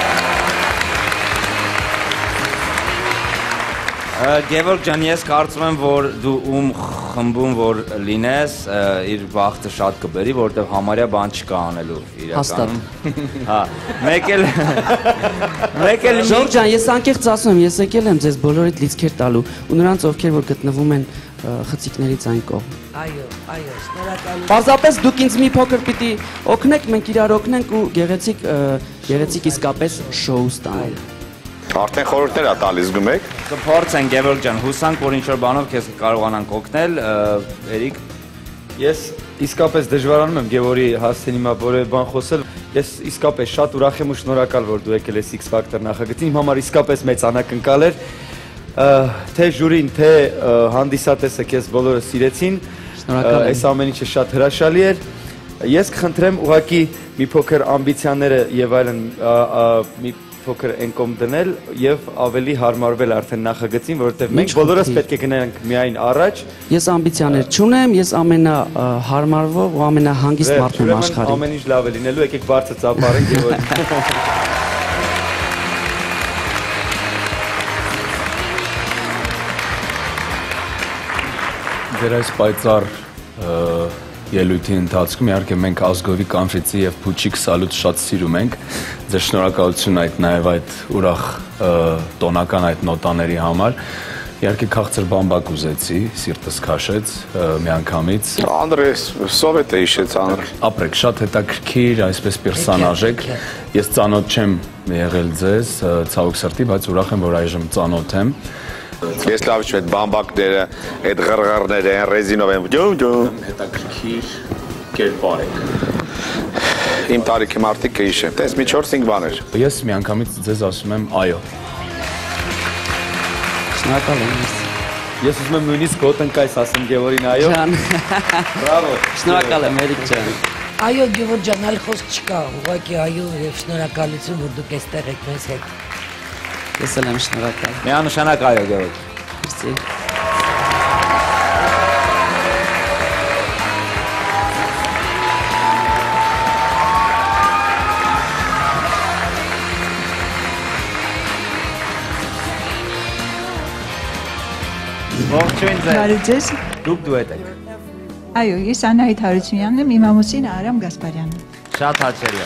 Գևորգ ջան, ես կարծում եմ, որ դու ում խմբում որ լինես, իր բախտը շատ կբերի, որտեղ համարյա բան չկա անելու իրականում։ Հա, մեկ էլ մեկ էլ Ժորժ ջան, ես անկեղծ ասում եմ, ես եկել եմ ձեզ բոլորիդ լիցքեր տալու ու նրանց ովքեր որ գտնվում են խցիկներից այն կողմ։ Այո, այո, շնորհակալություն։ Պարզապես դուք ինձ մի փոքր պիտի օգնեք, մենք իրար օգնենք ու գեղեցիկ գեղեցիկ իսկապես շոու ստանալ։ Արդեն խորհուրդներ ա տալիս գումեք։ Կփորձենք Գևորգ ջան, հուսանք, որ ինչ-որ բանով քեզ կարողանանք օգնել, Էրիկ։ Ես իսկապես դժվարանում եմ Գևորի հասցեն հիմա որևէ բան խոսել։ Ես իսկապես շատ ուրախ եմ ու շնորհակալ, որ դու եկել ես X Factor նախագծին։ Իմ համար իսկապես մեծ անակնկալ էր։ Թե ժյուրին, թե հանդիսատեսը քեզ բոլորը սիրեցին։ Շնորհակալ եմ։ Այս ամեն ինչը շատ հրաշալի էր։ Ես կխնդրեմ ուղղակի մի փոքր ամբիցիաները եւ այլն մի փոքր էնկոմ դնել եւ ավելի հարմարվել արդեն նախագծին, որովհետեւ մենք բոլորս պետք է գնանք միայն առաջ։ Ես ամբիցիաներ չունեմ, ես ամենահարմարվող ու ամենահանգիստ մարդն եմ աշխարհում։ Ամեն ինչ լավ է լինելու, եկեք բարձր ծափարենք եւ Ձեր այս պայծառ ելույթի ընթացքում իհարկե մենք ազգովի կանֆրիցի եւ փուչիկ սալուտ շատ սիրում ենք։ Ձեր շնորհակալություն այդ նաեւ այդ ուրախ տոնական այդ նոտաների համար։ Իհարկե քաղցր բամբակ ուզեցի, սիրտս քաշեց միանգամից։ Անդրես, սովետ է իշեց Անդրե։ Ապրեք, շատ հետաքրքիր, այսպես պերսոնաժ եք։ Ես ծանոթ չեմ եղել ձեզ, ցավոք սրտի, բայց ուրախ եմ, որ այժմ ծանոթ եմ։ Ես լավ չեմ, այդ բամբակները, այդ ղրղրները, այն ռեզինով են ջում-ջում։ Հետաքրքիր կերպար եք։ Իմ տարիքի մարդիկ կհիշեմ, տես մի չորս-հինգ բաներ։ Ես միանգամից ձեզ ասում եմ այո։ Շնորհակալ եմ ես։ Ես ուզում եմ նույնիսկ գոտնկայս ասեմ Գևորին այո։ Ջան։ Բրավո։ Շնորհակալ եմ Էրիկ ջան։ Այո, Գևորգ ջան, այլ խոսք չկա, ուղղակի այո եւ շնորհակալություն, որ դուք այստեղ եք մեզ հետ։ Ես էլ եմ շնորհակալ։ Միանշանակ այո, Գևորգ։ Մերսի։ Ողջույն ձեզ։ Բարի ձեզ։ Դուք դուետ եք։ Այո, ես Անահիտ Հարությունյանն եմ, իմ ամուսինը Արամ Գասպարյանը։ Շատ հաճելի է։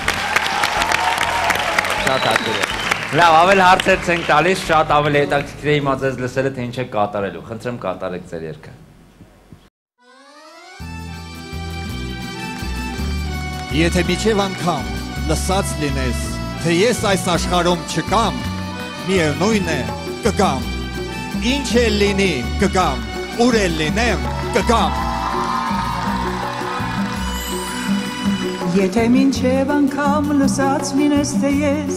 Շատ հաճելի է։ Լավ, ավել հարցեր ցենք տալիս, շատ ավելի հետաքրքիր է հիմա ձեզ լսելը, թե ինչ եք կատարելու։ Խնդրեմ կատարեք ձեր երգը։ Եթե միջև անգամ լսած լինես, թե ես այս աշխարհում չկամ, միևնույն է կգամ։ Ինչ էլ լինի կգամ, ուր էլ լինեմ կգամ։ Եթե մինչև անգամ լսած լինես, թե ես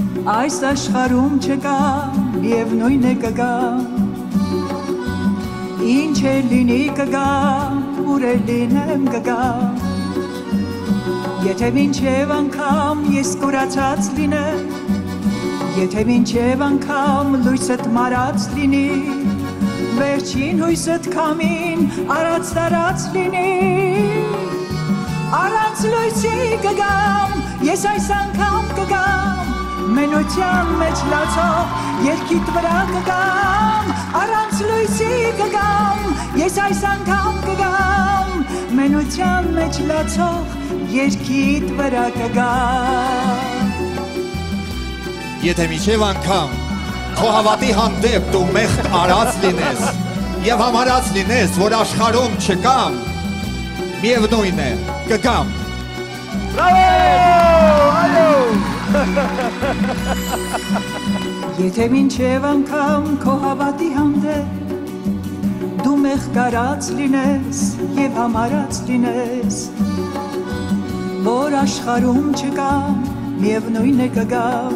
այս աշխարհում չկամ, միևնույն է կգամ։ ինչ է լինի կգամ, ուր է լինեմ կգամ, եթե մինչև անգամ ես կորացած լինեմ, եթե մինչև անգամ լույսդ մարած լինի, վերջին հույսդ կամին արած տարած լինի, առանց լույսի կգամ, ես այս անգամ կգամ, մենության մեջ լացող երկիտ վրա կգամ, առանց լույսի կգամ, ես այս անգամ կգամ, մենության մեջ լացող երկիտ վրա կգամ։ Եթե միջև անգամ քո հավատի հանդեպ դու մեղք արած լինես եւ համարած լինես, որ աշխարհում չկամ, միևնույն է, կգամ։ Բրավո! Եթե մինչև անգամ քո հավատի հանդեպ դու մեղք արած լինես եւ համարած լինես, որ աշխարհում չկամ, միևնույն է կգամ,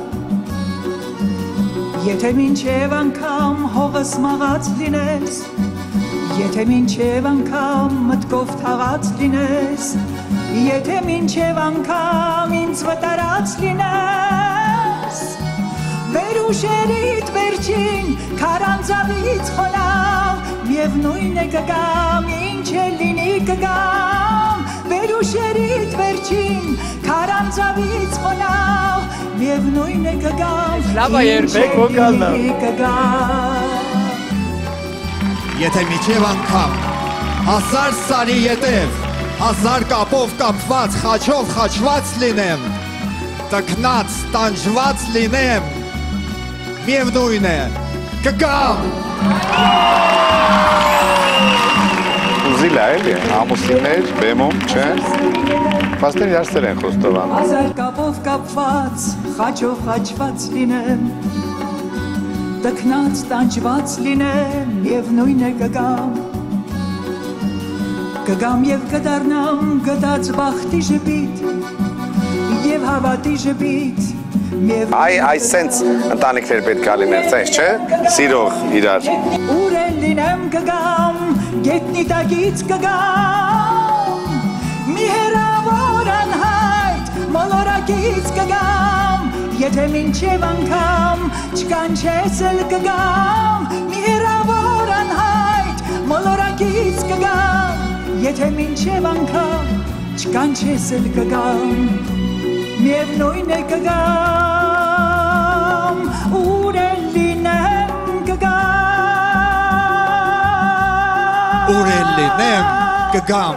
եթե մինչև անգամ հողս մաղած լինես, եթե մինչև անգամ մտքով թաղած լինես, եթե մինչև անգամ ինձ վտարած լինես, վեր ուշերիդ վերջին քարանձավից խոնավ, միևնույն է կգամ, ինչ է լինի կգամ, վեր ուշերիդ վերջին քարանձավից խոնավ, միևնույն է կգամ, ինչ է լինի կգամ։ Եթե միջև անգամ հազար սարի ետև, հազար կապով կապված, խաչով խաչված լինեմ, տքնած, տանջված լինեմ, միևնույն է, կգամ։ Ուզիլ է, էլի, ամուսիններ, բեմում, չէ, պաստեր երստեր են խոստովան։ Հազար կապով կապված, խաչով խաչված լինեմ, տքնած, տանջված լինեմ, միևնույն է կգամ, կգամ և կդառնամ գտած բախտի ժպիտ և հավատի ժպիտ, Այ այս սենց ընտանիքներ պետք է լինեն, սենց չէ, սիրող իրար։ Ուր էլ լինեմ կգամ, գետնի տակից կգամ, մի հեռավոր անհայտ մոլորակից կգամ, եթե մինչև անգամ չկանչես էլ կգամ, մի հեռավոր անհայտ մոլորակից կգամ, եթե մինչև անգամ չկանչես էլ կգամ, միևնույն է կգամ, ուր էլ լինեմ կգամ, ուր էլ լինեմ կգամ։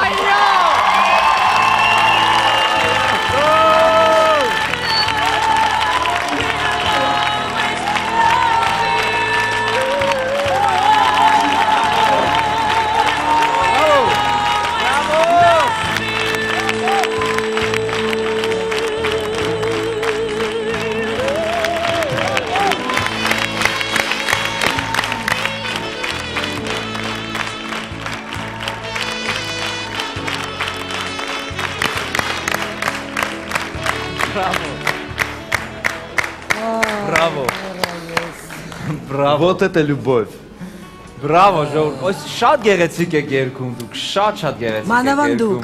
Браво. Բրավո։ Вот это любовь։ Բրավո, ժողովուրդ։ Ոս շատ գեղեցիկ եք երգում դուք, շատ-շատ գեղեցիկ եք երգում։ Մանավանդ դուք։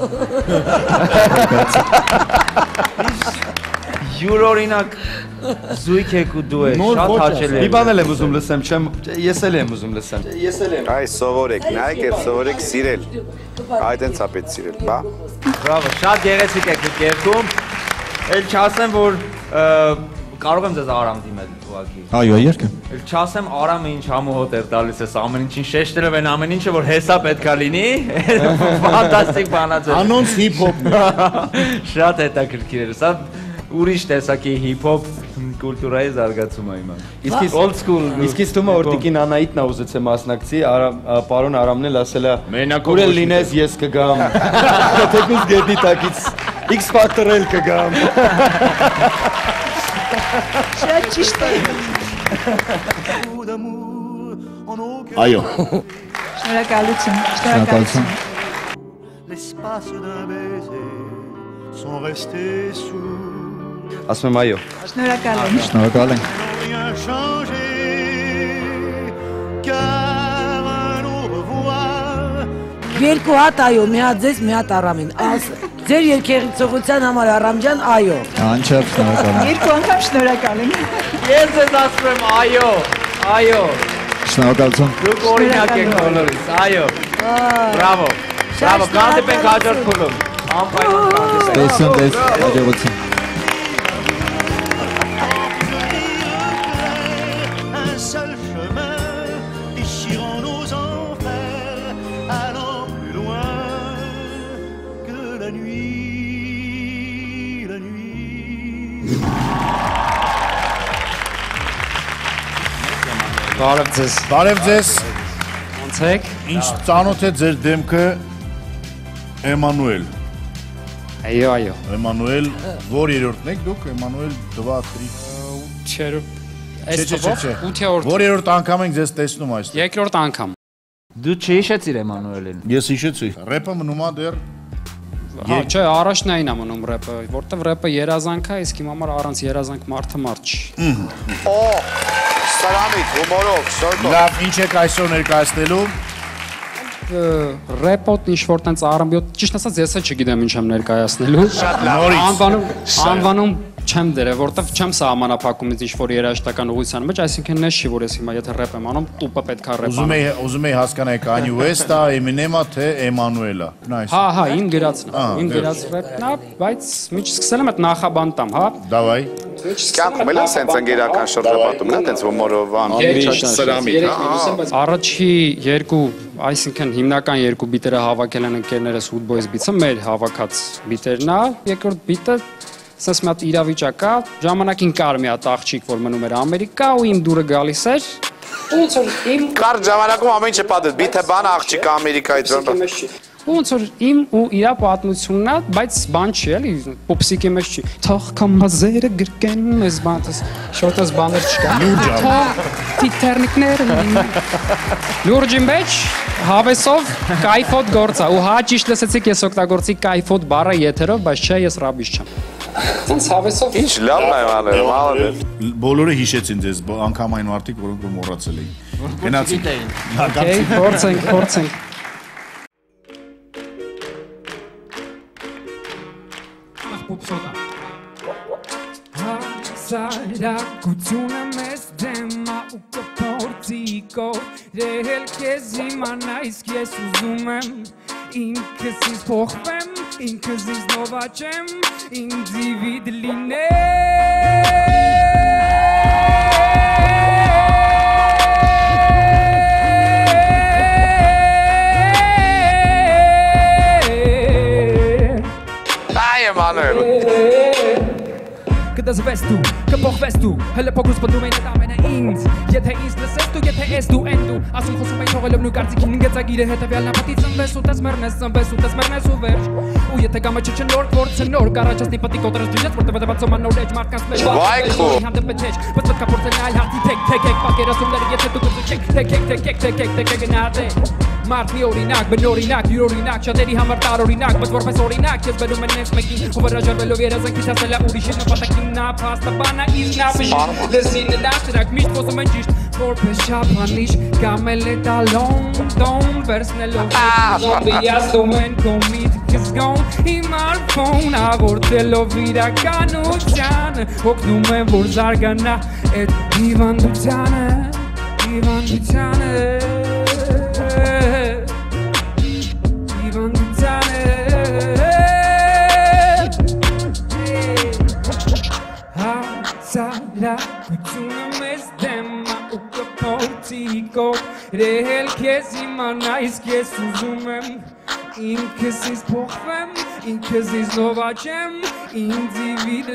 Յուրօրինակ զույգ եք ու դու եք, շատ հաճելի է։ Մի բան էլ եմ ուզում լսեմ, չեմ, ես էլ եմ ուզում լսեմ։ Ես էլ եմ։ Այ սովորեք, նայեք եւ սովորեք սիրել։ Այդ են ցապեց սիրել, բա։ Բրավո, շատ գեղեցիկ եք երգում։ Էլ չասեմ, որ կարող եմ ձեզ Արամ դիմել ուղղակի։ Այո, երգը։ Էլ չասեմ Արամը ինչ համոհոտ էր տալիս էս ամեն ինչին շեշտելով են ամեն ինչը, որ հեսա պետքա լինի։ Ֆանտաստիկ բանաց է։ Անոնց հիփ-հոփն է։ Շատ հետաքրքիր է։ Սա ուրիշ տեսակի հիփ-հոփ կուլտուրայի զարգացում է հիմա։ Իսկ old school, իսկ իսկ թվում է որ Տիկին Անահիտն է ուզեցե մասնակցի, պարոն Արամն էլ ասել է Մենակով ուր էլ լինես ես կգամ։ Թեկուզ գետի տակից X Factor էլ կգամ։ Շատ ճիշտ է։ Այո։ Շնորհակալություն, շնորհակալություն։ L'espace d'un baiser sont restés sous. Ասում եմ այո։ Շնորհակալ եմ։ Շնորհակալ ենք։ Rien changé, car un Երկու հատ այո, մի հատ ձեզ, մի հատ Արամին։ Ձեր երկեղեցողության համար Արամջան, այո։ Անչափ շնորհակալ եմ։ Երկու անգամ շնորհակալ եմ։ Ես ես ասում եմ այո, այո։ Շնորհակալություն։ Դուք օրինակ եք բոլորիս, այո։ Բրավո։ Բրավո, կհանդիպենք հաջորդ փուլում։ Անպայման կհանդիպենք։ Տեսություն, տես, հաջողություն։ Un seul chemin déchirant nos enfers, allant plus loin que la nuit, la nuit. Բարև ձեզ։ Բարև ձեզ։ Ոնց եք։ Ինչ ծանոթ է ձեր դեմքը Էմանուել։ Այո, այո։ Էմանուել, որ երրորդն եք դուք, Էմանուել два три։ Չէ, Չէ, չէ, չէ։ Որ երրորդ անգամ ենք ձեզ տեսնում այստեղ։ Երկրորդ անգամ։ Դու չհիշեցիր Էմանուելին։ Ես հիշեցի։ Ռեփը մնում է դեռ։ Հա, չէ, առաջնային է մնում ռեփը, որտեվ ռեփը երազանք է, իսկ իմ համար առանց երազանք մարդը մարդ չի։ Օ, սրամիտ, հումորով, շորտով։ Լավ, ինչ եք այսօր ներկայացնելու։ Ռեպոտ ինչ որ տենց արամբիոտ, ճիշտ ասած ես էլ չգիտեմ ինչ եմ ներկայացնելու։ Անվանում, անվանում չեմ դրել, որտեվ չեմ սահմանափակում ինձ ինչ որ երաժշտական ուղղության մեջ, այսինքն ես չի որ ես հիմա եթե ռեպ եմ անում, տուպը պետք է ռեպ Ուզում եի, ուզում եի հասկանալ Kanye West-ը, Eminem-ը, թե Էմանուելը։ Հա, հա, իմ գրածն է, իմ գրած ռեպն է, բայց միջ սկսել եմ այդ նախաբան տամ, հա։ Դավայ։ Կյանքում էլ ասենց ընկերական շրջապատումն է, տենց հումորով, սրամիտ, հա։ Առաջի երկու, այսինքն հիմնական երկու բիտերը հավաքել են ընկերներս Hood Boys Beats-ը, մեր հավաքած բիտերն է, երկրորդ բիտը սենց մի հատ իրավիճակ է, ժամանակին կար մի հատ աղջիկ, որ մնում էր Ամերիկա ու իմ դուրը գալիս էր։ Ոնց որ իմ Կար ժամանակում ամեն ինչ պատդ, բիթե բան աղջիկ Ամերիկայից Ոնց որ իմ ու իրա պատմությունն է, բայց բան չի էլի, պոպսիկի մեջ չի։ Թող կամազերը գրկեն մեզ բանտս, շորտս բաներ չկա։ Թող տիտերնիկները լուրջի մեջ հավեսով կայֆոտ գործ է, ու հա ճիշտ լսեցիք ես օգտագործի կայֆոտ բառը եթերով, բայց չէ ես ռաբիշ չեմ։ Ոնց հավեսով Ինչ լավն է անել, մալադես։ Բոլորը հիշեցին ձեզ, անգամ այն մարդիկ, որոնք որ մոռացել էին։ Գնացին։ Okay, փորձենք, փորձենք։ Սարակությունը մեզ դեմա ու կփորձիկո Ռել կեզ իմանա իսկ ես ուզում եմ Ինքս ինձ փոխվեմ, ինքս ինձ նովաճեմ Ինդիվիդ լինեմ Այ Էմանուել Կդզվես դու, կփոխվես դու, հələ փոքրուց պնդում էին այդ ամենը ինձ Եթե ինձ լսես դու, եթե ես դու են դու Ասում խոսում էին թողելով նու կարծիքին գծագիրը հետևյալ նապատի ծնվես ու տես մեռնես, ծնվես ու տես մեռնես ու վերջ Ու եթե կամը չչնորք, որցը նոր կառաջացնի պտի կոտրես դուջեց, որտեղ վտվացում անոր էջ մարդկանց մեջ Վայքո Հանդեպ չեջ, բայց պետք է փորձել այլ հարդի թեք, թեք, թեք, պատկերացումները եթե դու կծուչեք Թեք, թեք, թեք, թեք, թեք, թեք, թեք, գնացե Մարդ մի օրինակ, բնօրինակ, յուրօրինակ, շատերի համար տարօրինակ, բայց որպես օրինակ ես բերում եմ նենց մեկին, ով հրաժարվելով երազանքից հասել է ուրիշի նպատակին նա փաստաբանա իր նավի լսինը դասրակ միշտ խոսում են ճիշտ որպես չափանիշ կամ էլ է տալոն տոն վերցնելով զոմբիացում են կոմիտ կզգոն հիմար ֆոն ավորտելով իրականությանը հոգնում են որ զարգանա այդ հիվանդությանը հիվանդությանը Սարակությունը մեզ դեմա ու կփորձիկո Ռել կեզ իմանա իսկ ես ուզում եմ Ինքս ինձ փոխվեմ, ինքս ինձ նովաճեմ Ինդիվիդ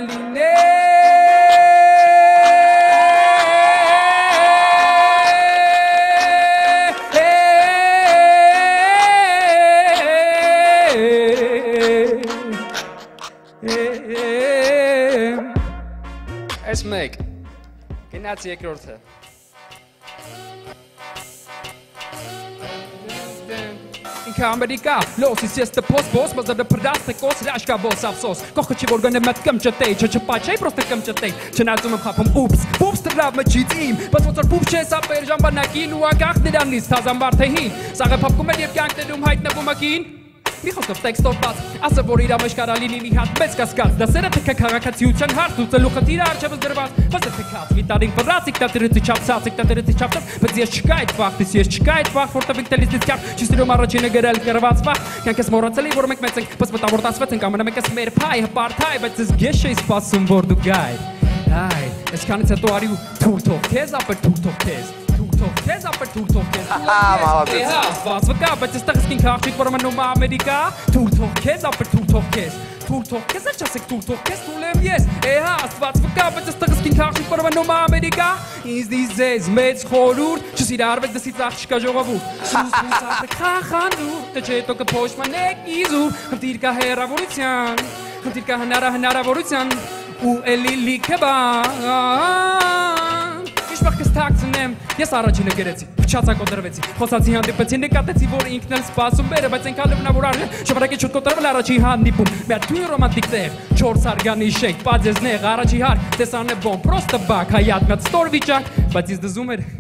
լինեմ Այս մեկ, գնաց երկրորդը Amerika, Amerika Los is este post boss, mas de prdaste kos rashka boss afsos Koch chi vorgane met kam chatei, cha pa chai proste kam chatei Chenazum khapum oops, oops the love mit chitim But what are poops chesa per jamba nakin u agach de dan ist hazam bartehin Sage pap komediet gang de dumheit na bumakin Միխոս նով տեքստով բաց, ասը որ իրա մեջ կարալինինի հատ մեծ կասկած, դասերը թկա քաղաքացիության հարց ու ծլուխը տիրա արջևս դրված, բաց է թկած, մի տարին վրաց, իկտատիրըցի չապսած, իկտատիրըցի չապսած, բայց ես չկա այդ վաղտիս, ես չկա այդ վաղ, որտև ինքտելից դիսկավ, չստիրում առաջինը գրել կրված վաղ, կյանք ես մորացելի, որ մենք մեծ ենք, բայց մտավոր տասվեց ենք, ամենամեկ ես մեր պայ, հպարթայ, բայց ես գեշ էի սպասում, որ դու գայր, այ, ես կանից հետո արի ու թուր թող քեզ, ապեր թուր թող քեզ Թող քեզ ապեր թուր թող քեզ Մալադես Բաց վկա, բայց այստեղ սկին քաղաքչիկ որ մնում Ամերիկա Թուր թող քեզ ապեր թուր թող քեզ Թուր թող քեզ է չասեք թուր թող քեզ թուլ եմ ես Էհա, աստված վկա, բայց այստեղ սկին քաղաքչիկ որ մնում Ամերիկա Ինձ դիզեզ մեծ խորուրդ Չսիրարվեք դսից աղջկա ժողովուրդ Սուս սուս ապրեք խախանդուր Թե չէ հետո կփոշմանեք իզուր Հմտիր կա հեռավորության Հմտիր կա հնարա հնարավորության Ու էլի լիքը բան Իշպախ թաքցնեմ, ես առաջինը գերեցի, փչացակո դրվեցի, խոսացի հանդիպեցի, նկատեցի, որ ինքն էլ սպասում բերը, բայց այնքան լվնավոր արել, շվարակի չուտ կոտրվել առաջի հանդիպում, մեր թույն ռոմանտիկ տեղ, չորս արգանի շեք, պաձեզ նեղ, առաջի հարկ, տեսան է բոն, պրոստը բակ, հայատ մեծ ստոր վիճակ, բայց ես դզում էր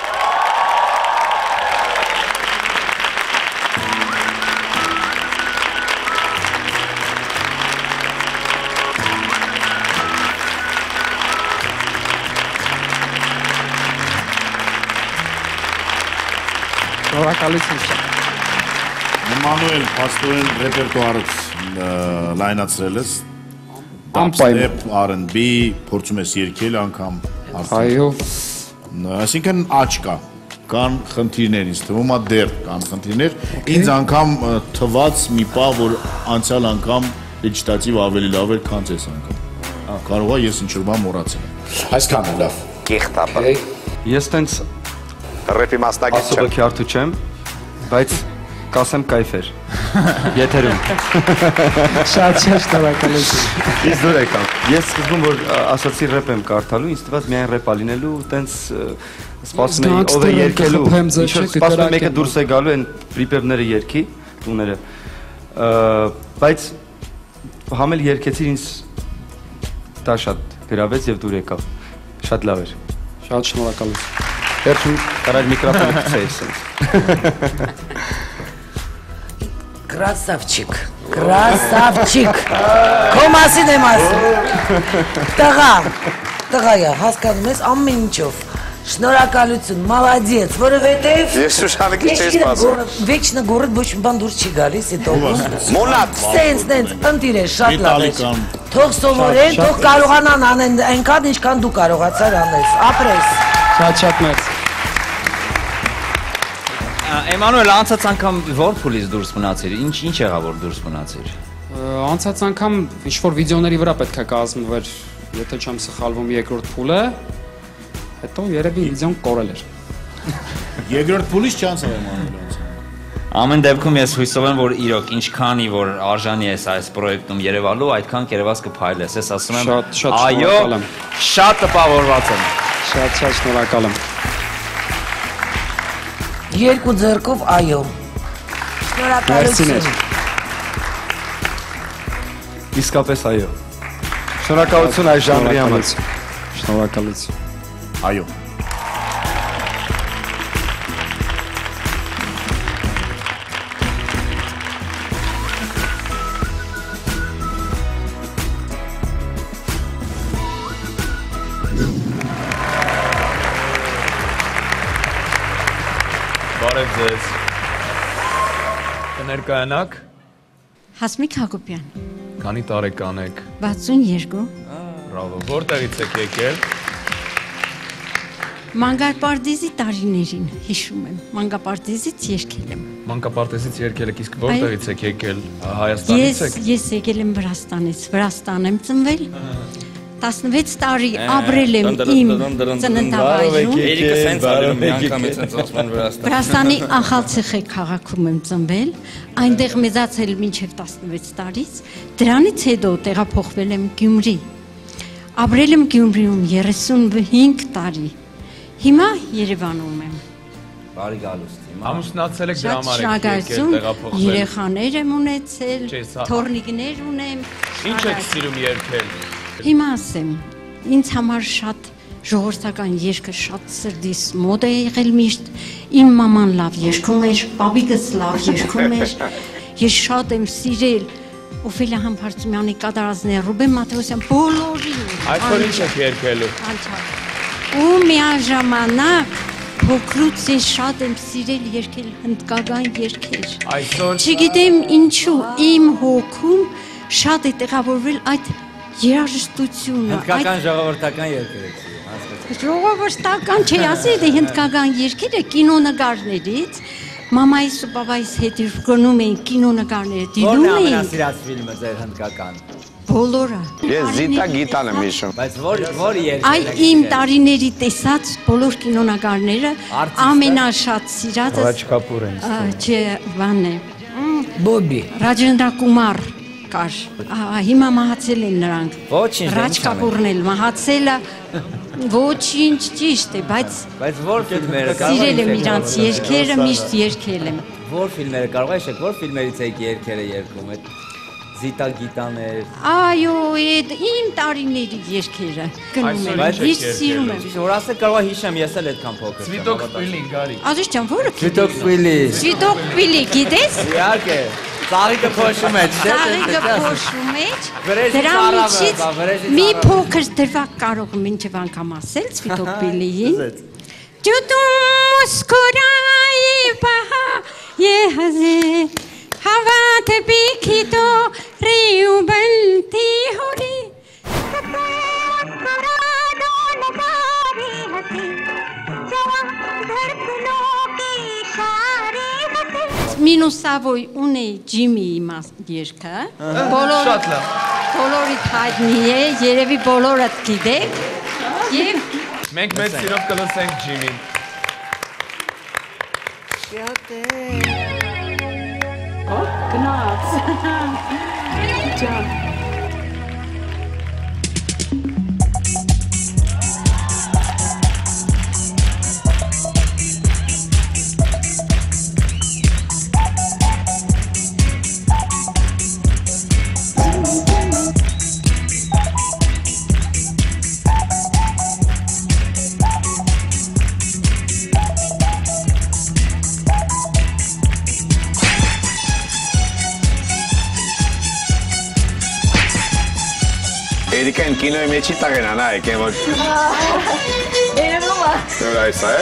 Շնորհակալություն։ Մանուել, փաստորեն ռեպերտուարից լայնացրել ես։ Dubstep, R and B, փորձում ես երգել անգամ։ Այո։ Այսինքն աճ կա, կան խնդիրներ, ինձ թվում է դեռ կան խնդիրներ։ Ինձ անգամ թված մի պահ, որ անցյալ անգամ ռեջիտատիվ ավելի լավ էր, քան այս անգամ։ Կարող է ես ինչ-որ բան մոռացել։ Այսքան է լավ։ Կեղտ ապա։ Ես տենց Ռեպի մասնագետ չեմ։ Ասոբը քյարթու չեմ, բայց կասեմ կայֆ էր։ Եթերում։ Շատ շատ շնորհակալություն։ Իսկ դուր եկամ։ Ես սկզբում որ ասացի ռեպ եմ կարդալու, ինձ թվաց միայն ռեպ ալինելու, տենց սպասում էի ով է երգելու։ Ինչ-որ սպասում մեկը դուրս է գալու այն պրիպևները երգի, տուները։ Բայց համել երգեցիր ինձ դա շատ գրավեց եւ դուր եկավ։ Շատ լավ էր։ Շատ շնորհակալություն։ Վերջում կարար միկրոֆոնը գցեի սենց։ Красавчик, красавчик, քո մասին եմ ասում, տղա, տղա է, հասկանում ես ամեն ինչով, շնորհակալություն, մալադեց, որովհետև Ես Շուշանիկի չես սպասում։ Վեճնը գորդ ոչ մի բան դուրս չի գալիս, հետո Մոնատ։ Սենց, սենց, ընտիր է, շատ լավ է, թող սովորեն, թող կարողանան անեն այնքան, ինչքան դու կարողացար անես, ապրես։ Շատ շատ մեծ։ Էմանուել, անցած անգամ որ փուլից դուրս մնացիր, ինչ ինչ եղավ որ դուրս մնացիր։ Անցած անգամ ինչ-որ վիդեոների վրա պետք է կազմվեր, եթե չեմ սխալվում երկրորդ փուլը, հետո երևի վիդեոն կորել էր։ Երկրորդ փուլից չանցավ Էմանուել։ Ամեն դեպքում ես հույսով եմ, որ իրոք ինչքանի որ արժանի ես այս պրոյեկտում Երևալու, այդքան կերևաս կփայլես։ Ես ասում եմ, այո, շատ տպավորված եմ։ Շատ շատ շնորհակալ եմ։ Երկու ձեռքով այո։ Շնորհակալություն։ Իսկապես այո։ Շնորհակալություն այս ժանրի համար։ Շնորհակալություն։ Այո։ Բարև ձեզ։ Կներկայանաք։ Հասմիկ Հակոբյան։ Քանի տարեկան եք։ վաթսուն երկու։ Բրավո։ Որտեղից եք եկել։ Մանկապարտեզի տարիներին հիշում եմ։ Մանկապարտեզից եկել եմ։ Մանկապարտեզից եկել եք, իսկ որտեղից եք եկել։ Հայաստանից եք։ Ես ես եկել եմ Վրաստանից։ Վրաստան եմ ծնվել։ տասնվեց տարի ապրել եմ իմ ծննդավայրում։ Երիկը սենց արում մի անգամ է սենց ասում են Վրաստան։ Վրաստանի Ախալցիխե քաղաքում եմ ծնվել, այնտեղ մեծացել մինչև տասնվեց տարից, դրանից հետո տեղափոխվել եմ Գյումրի։ Ապրել եմ Գյումրիում երեսունհինգ տարի։ Հիմա Երևանում եմ։ Բարի գալուստ։ Ամուսնացել եք Շատ դրամարեք եկել շնորհակալություն, տեղափոխվել։ երեխաներ եմ ունեցել, Չէ, սա- թոռնիկներ ունեմ։ Ինչ եք սիրում երգել։ Հիմա ասեմ, ինձ համար շատ ժողովրդական երգը շատ սրտիս մոտ է եղել միշտ։ Իմ մաման լավ երգում էր, պապիկս լավ երգում էր։ Ես շատ եմ սիրել Օֆելիա Համբարձումյանի կատարածները, Ռուբեն Մաթեոսյան, բոլորին։ Այսօր ինչ եք երգելու։ Ու միաժամանակ փոքրուց ես շատ եմ սիրել երգել հնդկական երգեր։ Այսօր Չգիտեմ ինչու իմ հոգում շատ է տեղավորվել այդ երաժշտությունը։ Հնդկական ժողովրդական երգեր եք սիրում, հասկացա։ Ժողովրդական չի ասի, դե հնդկական երգերը կինոնկարներից մամայիս ու պապայիս հետ գնում էին կինոնկարները, դիտում Որն է էին։ ամենասիրած ֆիլմը ձեր հնդկական։ Բոլորը։ Ես Զիտա Գիտան եմ հիշում։ Բայց որ որ երգեր Այ իմ տարիների տեսած բոլոր կինոնկարները ամենաշատ սիրածս Ռաջկապուր են։ Չէ, բանն է։ Բոբի։ Ռաջենդրա Կումար կար։ Ահա, հիմա մահացել են նրանք։ Ոչինչ, Ռաջ Կապուրն էլ մահացել է։ Ոչինչ ճիշտ է, բայց Բայց որ ֆիլմերը սիրել եմ իրանց երգերը, միշտ երգել եմ։ Որ ֆիլմերը կարող եք շեք, որ ֆիլմերից եք երգերը երգում եք։ Զիտա Գիտաներ։ Այո, այդ իմ տարիների երգերը գնում եմ, միշտ սիրում եմ։ Որ ասեք կարող է հիշեմ, ես էլ այդքան փոքր։ Ցվիտոկ Ֆիլի գարի։ Ազիզ ջան, որը Ցվիտոկ Ֆիլի։ Ցվիտոկ Ֆիլի, գիտես։ Իհարկե։ Ծաղիկը փոշում է, չէ՞։ Ծաղիկը փոշում է։ Վրեժի Դրա ծառավը, միջից բա, վրեժի մի ծառավը։ փոքր դրվագ կարող եմ մինչև անգամ ասել Ցվիտոկ Ֆիլիին։ जो तुम मुस्कुराई बहा ये हंसे हवा थे पीखी तो रेयू बनती हो रे Մինուսավոյ ունի Ջիմի երգը, Շատ լավ։ բոլորիդ հայտնի է, երևի բոլորդ գիտեք, և Մենք մեծ սիրով կլսենք Ջիմին։ Գնաց։ Ջան։ Էրիկա այն կինոյի մեջի տաղեն անա եք են որ Երևում է։ Նոր այս է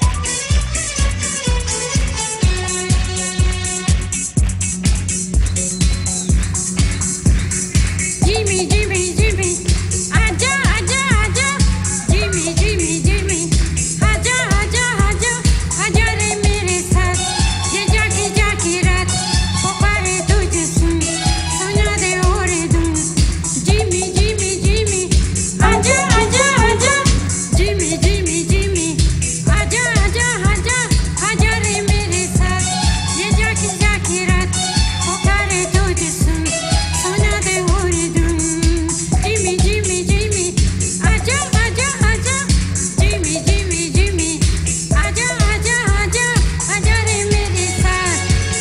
Jimmy, Jimmy, Jimmy, आजा, आजा, आजा, Jimmy, Jimmy, Jimmy, आजा, आजा, आजा, आजा रे मेरे साथ, ये जागी जागी रात, पुकारे तुझे सुन, सोना दे और दूं, Jimmy, Jimmy, Jimmy, आजा, आजा, आजा, Jimmy, Jimmy, Jimmy, आजा, आजा, आजा, आजा रे मेरे साथ, ये जागी जागी रात, पुकारे तुझे सुन, सोना दे और दूं, Jimmy, Jimmy, Jimmy, आजा, आजा, आजा, Jimmy, Jimmy, Jimmy, आजा, आजा, आजा, आजा रे मेरे साथ।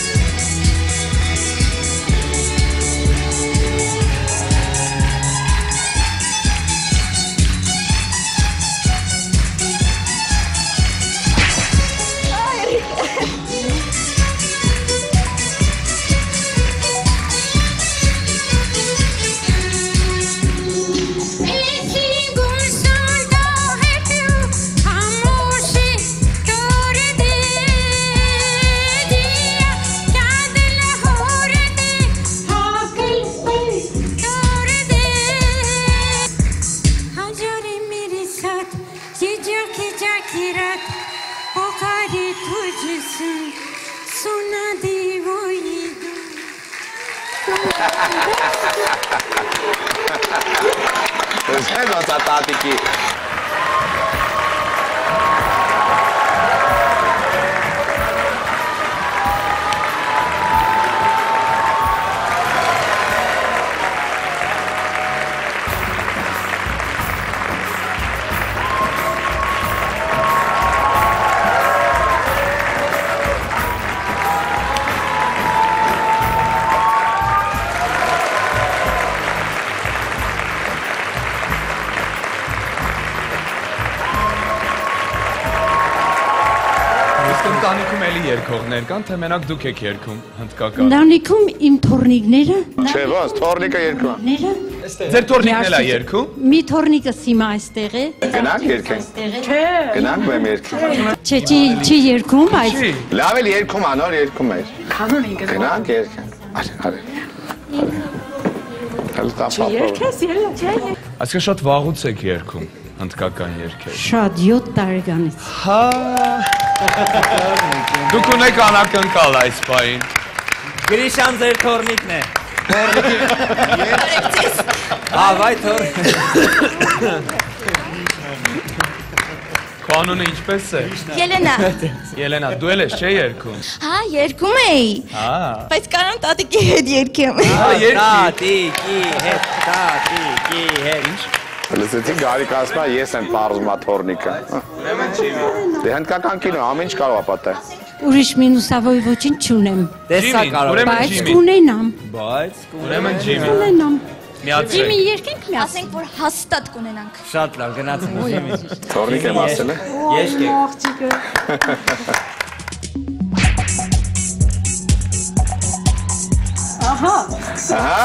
ऐसी गुमसुम है क्यों खामोशी तोड़ दे दिया क्या दिल होर दे हाकल पर तोड़ दे हजारे मेरे साथ ये जाके जाके रात पुकारे तुझे सुन सुना दे वो ये Zer noța tatiki ընտանիքում էլի երկողներ կան, թե մենակ դուք եք երգում հնդկական։ Ընտանիքում իմ թորնիկները։ Չէ, ոնց, թորնիկը երգում։ Ձեր թորնիկն էլ է երգում։ Մի թորնիկը հիմա այստեղ է։ Գնանք երգենք։ Չէ։ Գնանք մեմ երգենք։ Չէ, չի չի երգում, բայց Լավ էլ երգում անոր երգում էր։ Խանում ենք։ Գնանք երգենք։ Արի, արի։ Հələ տապա։ Երգես, ելա, չէ։ Այսինքն շատ վաղուց եք երգում հնդկական երգեր։ Շատ յոթ տարեկանից։ Հա։ Դուք ունեք անակնկալ այս պահին։ Գրիշան ձեր թորնիկն է։ Ավայ թոր։ Քո անունը ինչպես է։ Ելենա։ Ելենա, դու էլ ես չէ երգում։ Հա, երգում էի։ Հա։ Բայց կարամ տատիկի հետ երգեմ։ Հա, երգի։ Տատիկի հետ, տատիկի հետ։ Ինչ։ Լսեցի Գարիկ ասում է ես եմ պարզում թորնիկը։ Ուրեմն չի։ Դե հնդկական կինո ամեն ինչ կարող է պատել։ Ուրիշ մինուսավոր ոչինչ չունեմ։ Տեսա կարող։ Բայց կունենամ։ Բայց ուրեմն ջիմի։ Կունենամ։ Միացրեք։ Ջիմի երկենք մի ասենք որ հաստատ կունենանք։ Շատ լավ, գնացինք ջիմի։ Թորնիկ եմ ասել է։ Եշկեք։ Ահա։ Ահա։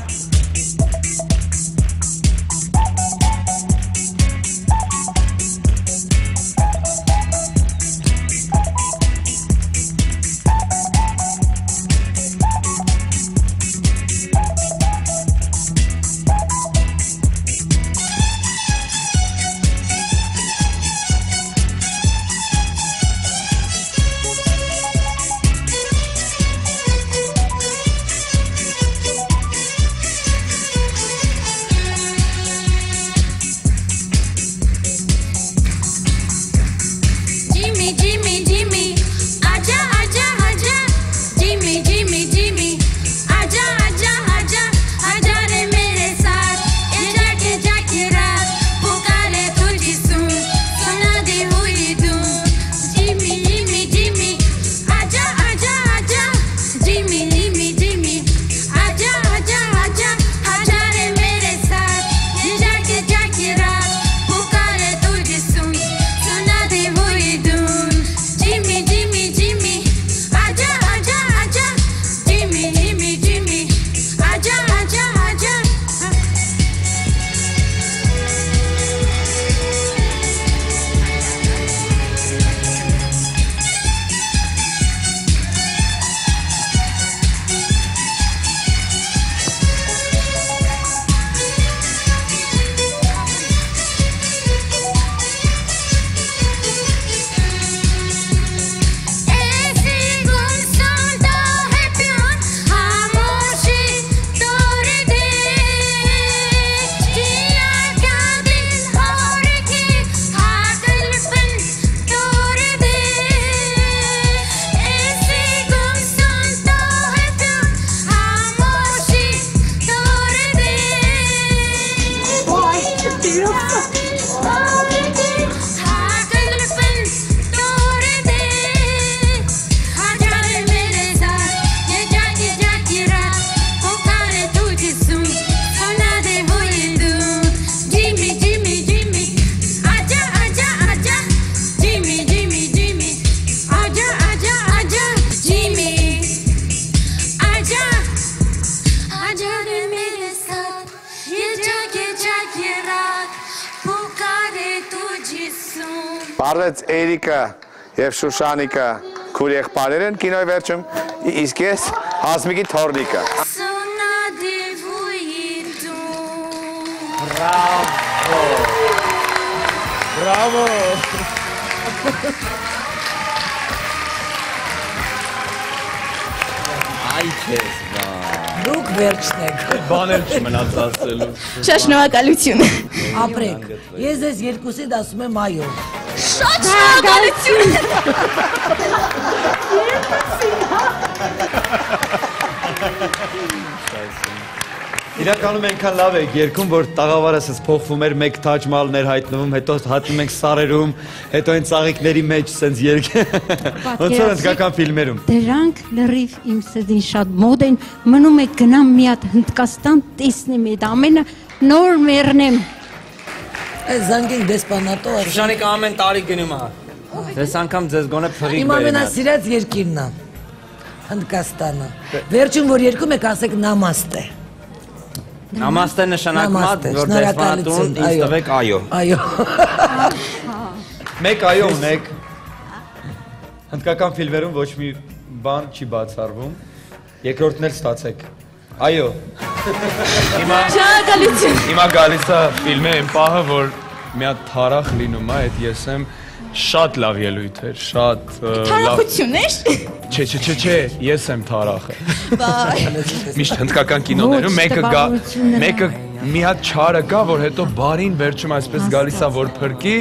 Պարվեց Էրիկը և Շուշանիկը քուր եղբայրեր են կինոյի վերջում, իսկ ես Հասմիկի թորնիկը։ Բրավո։ Բրավո։ Այ քեզ բա։ Դուք վերջն եք։ Բաներ չմնաց ասելու։ Շատ շնորհակալություն։ Ապրեք։ Ես ձեզ երկուսիդ ասում եմ այո։ Շատ շնորհակալություն։ Իրականում այնքան լավ եք երգում, որ տաղավարս ես փոխվում էր, մեկ Թաջ Մահալներ հայտնվում, հետո հատնում ենք սարերում, հետո այն ծաղիկների մեջ սենց երգ։ Ոնց որ հնդկական ֆիլմերում։ Դրանք լրիվ իմ սրտին շատ մոդ են, մնում եք գնամ մի հատ Հնդկաստան տեսնեմ այդ ամենը նոր մեռնեմ։ Այս զանգենք դեսպանատո։ Շուշանիկը ամեն տարի գնում է։ Ձեզ անգամ ձեզ գոնե փղիկ Իմ ամենասիրած երկիրն է Հնդկաստանը Վերջում որ երկում եք ասեք նամաստե Նամաստե նշանակում է որ դեսպանատուն ինձ տվեք այո Այո Մեկ այո ունեք Հնդկական ֆիլմերում ոչ մի բան չի բացառվում Երկրորդն էլ ստացեք Այո Հիմա գալիս է ֆիլմի այն պահը որ մի հատ թարախ լինում է այդ ես եմ շատ լավ ելույթ էր շատ Թարախություն էր Չէ չէ չէ չէ ես եմ թարախը Միշտ հնդկական կինոներում մեկը գա մեկը մի հատ չարը կա որ հետո բարին վերջում այսպես գալիս է որ փրկի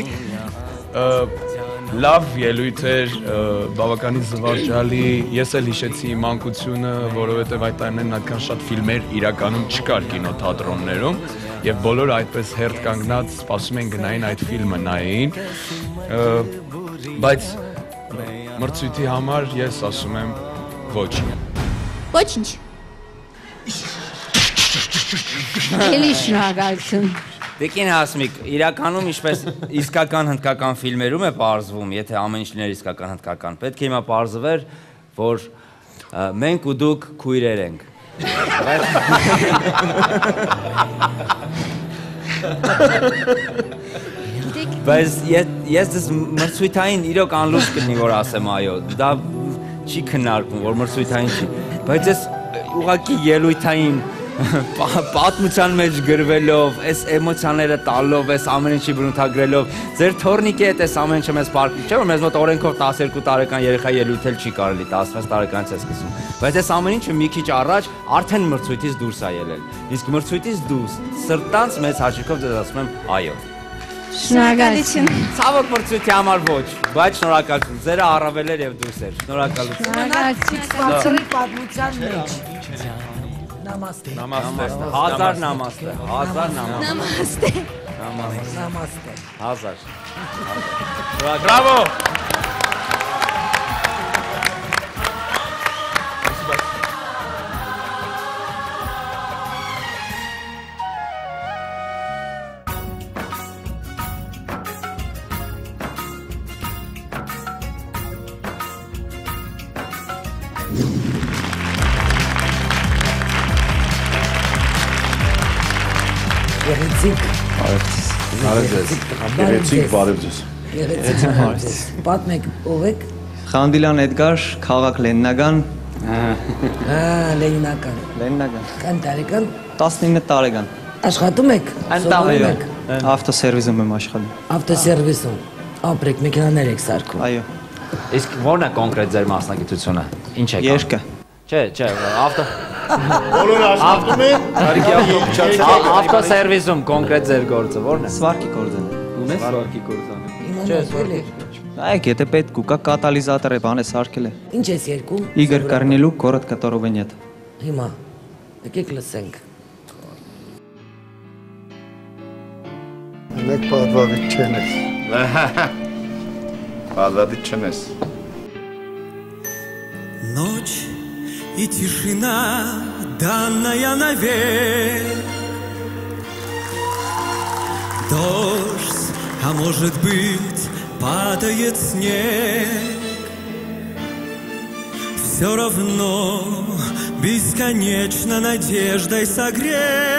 լավ ելույթ էր բավականին զվարճալի ես էլ հիշեցի մանկությունը որովհետև այդ տարիներին այդքան շատ ֆիլմեր իրականում չկար կինոթատրոններում եւ բոլորը այդպես հերթ կանգնած սպասում են գնային այդ ֆիլմը նայեին բայց մրցույթի համար ես ասում եմ ոչ Ոչինչ Էլի շնորհակալություն Տիկին Հասմիկ, իրականում ինչպես իսկական հնդկական ֆիլմերում է պարզվում, եթե ամեն ինչ լիներ իսկական հնդկական, պետք է հիմա պարզվեր, որ մենք ու դուք քույրեր ենք։ Բայց ես դες մրցույթային իրոք անլուրջ կնի, որ ասեմ այո, դա չի քննարկվում, որ մրցույթային չի, բայց ես ուղղակի ելույթային պատմության մեջ գրվելով, այս էմոցիաները տալով, այս ամեն ինչի բնութագրելով, ձեր թորնիկի հետ այս ամեն ինչը մեզ պարկում, չէ՞ որ մեզ մոտ օրենքով տասներկու տարեկան երեխա ելույթ էլ չի կարելի, տասնվեց տարեկանից է սկսում, բայց այս ամեն ինչը մի քիչ առաջ արդեն մրցույթից դուրս է ելել, իսկ մրցույթից դուրս սրտանց մեծ հաշիվով ձեզ ասում եմ այո։ Շնորհակալություն։ Ցավոք մրցույթի համար ոչ, բայց շնորհակալություն, ձերը առավել էր եւ դուրս էր, շնորհակալություն։ Շնորհակալություն պատմության մեջ։ Նամաստե։ Նամաստե։ Հազար նամաստե։ Հազար նամաստե։ Նամաստե։ Նամաստե։ Հազար։ Բրավո։ Գեղեցիկ։ Գեղեցիկ բարև ձեզ։ Գեղեցիկ բարև ձեզ։ Պատմեք, ով եք։ Խանդիլյան Էդգար, քաղաք Լենինական։ Հա, Լենինական։ Լենինական։ Քան տարեկան։ տասնինը տարեկան։ Աշխատում եք։ Այո։ Ավտոսերվիսում եմ աշխատում։ Ավտոսերվիսում։ Ապրեք, մեքենաներ եք սարքում։ Այո։ Իսկ ո՞րն է կոնկրետ ձեր մասնագիտությունը։ Ինչ եք։ Երկը։ Չէ, չէ, ավտո Բոլորը աշխատում են, ավտոսերվիսում կոնկրետ ձեր գործը ո՞րն է։ Սվարկի գործն է։ Ունես Սվարկի գործն է։ Չէ, սվարկի։ Այք, եթե պետք կուկա կատալիզատոր է, բան է սարքել է։ Ինչ ես երկում։ Իգոր Կարնելու կորոտ կտորով են ետ։ Հիմա, եկեք լսենք։ Մեկ պատվավիճ չեն ես։ Պատվավիճ չեն ես։ Ночь и тишина, данная навек. Дождь, а может быть, падает снег. Все равно бесконечно надеждой согрет.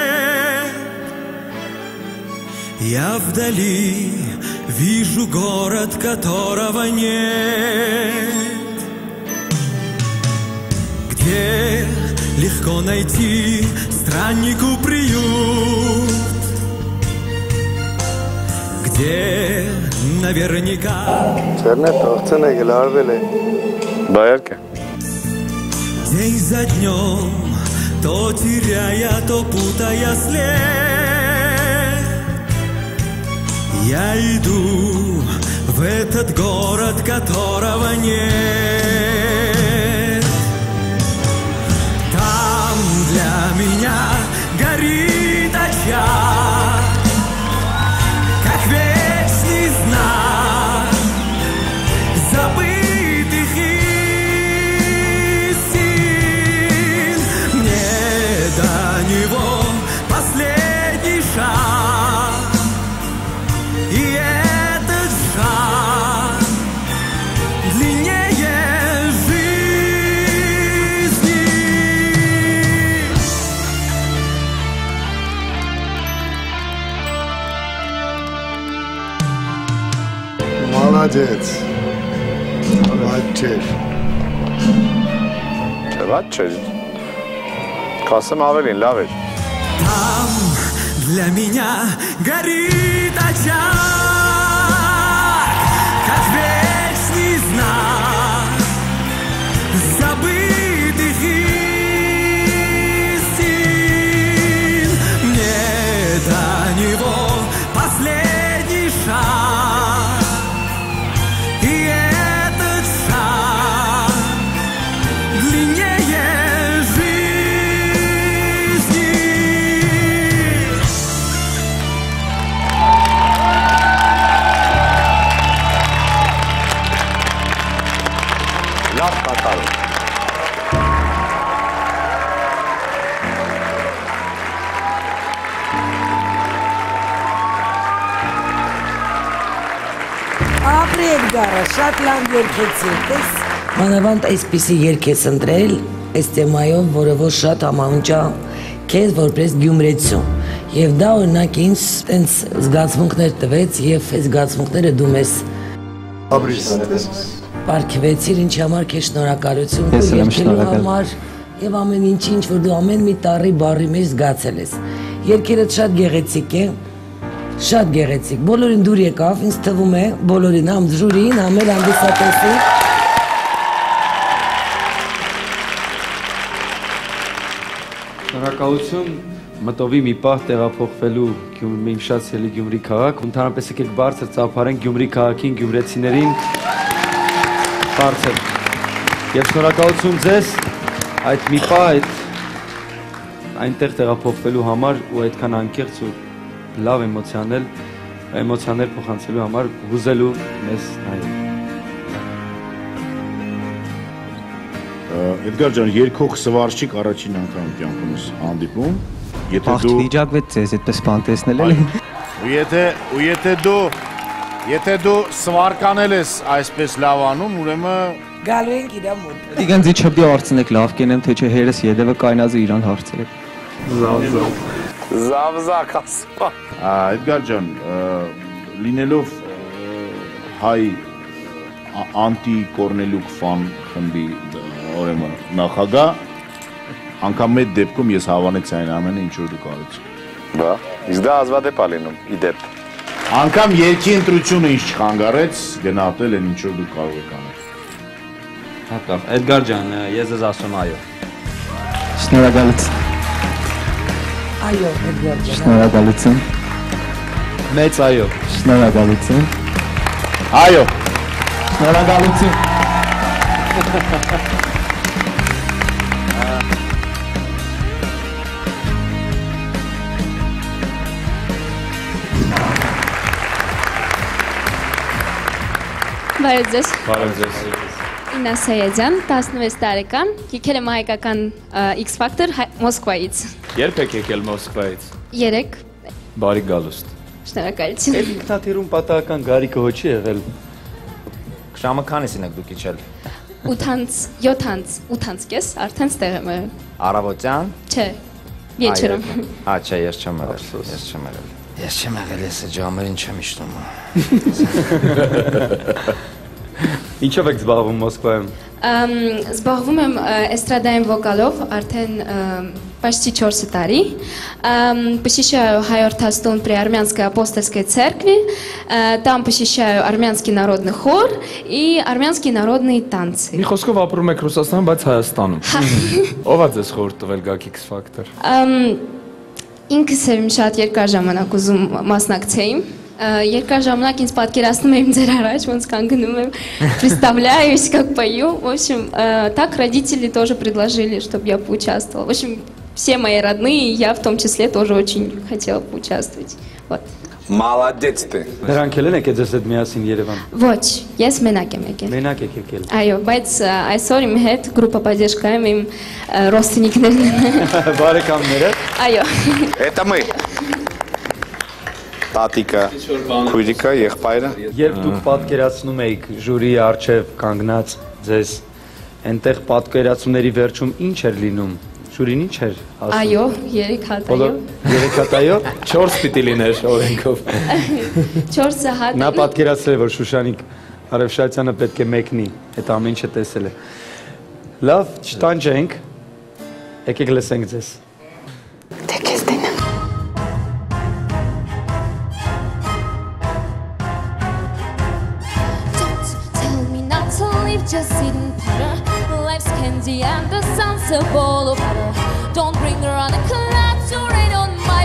Я вдали вижу город, которого нет. Где легко найти страннику приют, где наверняка день за днем, то теряя, то путая след, я иду в этот город, которого нет. Для меня горит очаг, как вечный знак забытых истин. Мне до него последний шаг, и этот шаг Молодец. Ված չէր։ Չէ, ված չէր։ Կասեմ ավելին, լավ էր։ Там для меня горит очаг, как вечный знак забытых истин. Мне до него последний шаг, и этот шаг длиннее жизни. Լավ կատարում։ Ապրի Էդգարը, շատ լավ երգեցիք, ես մանավանդ այսպիսի երգ ես ընտրել, այս թեմայով, որը որ շատ համահունչա քեզ որպես գյումրեցու։ Եվ դա օրինակ ինձ տենց զգացմունքներ տվեց, եւ այս զգացմունքները դու մեզ պարգևեցիր, ինչի համար քեզ շնորհակալություն քո երգելու համար եւ ամեն ինչի, ինչ որ դու ամեն մի տառի բառի մեջ զգացել ես։ Երգերդ շատ գեղեցիկ է, շատ գեղեցիկ։ Բոլորին դուր եկավ, ինձ թվում է, բոլորին, համ ժյուրիին, համ էլ հանդիսատեսին։ Շնորհակալություն մտովի մի պահ տեղափոխվելու իմ շատ սիրելի Գյումրի քաղաք, ընդհանրապես եկեք բարձր ծափարենք Գյումրի քաղաքին, գյումրեցիներին, բարձր։ Եվ շնորհակալություն ձեզ այդ մի պահ այդ այնտեղ տեղափոխվելու համար ու այդքան անկեղծ ու լավ էմոցիաներ, էմոցիաներ փոխանցելու համար հուզելու մեզ նայել։ Էդգար ջան, երկող սվարշիկ առաջին անգամ կյանքումս հանդիպում։ Եթե Աղջ դու վիճակվեց ձեզ այդպես բան տեսնել էլ։ ու եթե ու եթե դու եթե դու սվարկանել ես այսպես լավ անում, ուրեմն Գալու ենք իրա մոտ։ Դիգանձի չպդի արցնեք լավ կենեմ, թե չէ հերս յետևը կայնազը իրան հարցրեք։ Զավզակ։ Զավզակ ասում։ Էդգար ջան, լինելով հայ անտի Կորնելյուկ ֆան խմբի ուրեմն նախագահ, անգամ այդ դեպքում ես հավանեցի այն ամենը, ինչ որ դու կարեցի։ Բա, իսկ դա ազվադեպ ա լինում, ի դեպ։ Անգամ երկի ընտրությունը ինչ չխանգարեց, գնահատել են ինչ որ դու կարող եք անել։ Հատավ, Էդգար ջան, ես ձեզ ասում այո։ Շնորհակալություն։ Այո, Էդգար ջան։ Շնորհակալություն։ Մեծ այո։ Շնորհակալություն։ Այո։ Շնորհակալություն։ Բարև ձեզ։ Բարև ձեզ։ Իննա Սայեդյան, տասնվեց տարեկան, եկել եմ հայկական X Factor Մոսկվայից։ Երբ եք եկել Մոսկվայից։ Երեք։ Բարի գալուստ։ Շնորհակալություն։ Այդ ինքնաթիռում պատահական գարիկը ոչ չի եղել։ Ժամը քանիսին եք դուք իջել։ ութանց, յոթանց, ութանց կես, արդեն ստեղ եմ եղել։ Առավոտյան։ Չէ, вечером։ Հա, չէ, ես չեմ եղել, ես չեմ եղել։ Ես չեմ եղել, ես այդ ժամերին չեմ իջնում։ Ինչով եք զբաղվում Մոսկվայում։ Զբաղվում եմ էստրադայում վոկալով արդեն почти четыре տարի։ Посещаю Хайортастон при Армянской апостольской церкви. Там посещаю армянский народный хор и армянские народные танцы։ Մի խոսքով ապրում եք Ռուսաստանում, բայց Հայաստանում։ Ո՞վ է ձեզ խորհուրդ տվել գաք X Factor։ Ինքս եմ շատ երկար ժամանակ ուզում մասնակցեի։ Երկար ժամանակ ինձ պատկերացնում եմ ձեր առաջ, ոնց կանգնում եմ, представляюсь, как пою. В общем, так родители тоже предложили, чтобы я поучаствовала. В общем, все мои родные, я в том числе тоже очень хотела поучаствовать. Вот. Молодец ты։ Նրանք էլ են եկել ձեզ հետ միասին Երևան։ Ոչ, ես մենակ եմ եկել։ Մենակ եք եկել։ Այո, բայց այսօր իմ հետ գրուպա поддержка-ում իմ родственникներն են։ Բարեկամները։ Այո։ Это мы։ Տատիկը, քույրիկը, եղբայրը։ Երբ դուք պատկերացնում եք ժյուրիի առջև կանգնած ձեզ, այնտեղ պատկերացումների վերջում ինչ էր լինում։ Ժյուրին ինչ էր ասում։ Այո, երեք հատ այո։ Երեք հատ այո։ չորս պիտի լիներ օրենքով։ չորսը հատ։ Նա պատկերացրել որ Շուշանիկ Արևշատյանը պետք է մեկնի, այդ ամեն ինչը տեսել է։ Լավ, չտանջենք, եկեք լսենք ձեզ։ Թե քեզ տենեմ։ Don't tell me not to leave, just sit and putter. Life's candy and the sun's a ball of butter. Don't bring her on a cloud to rain on my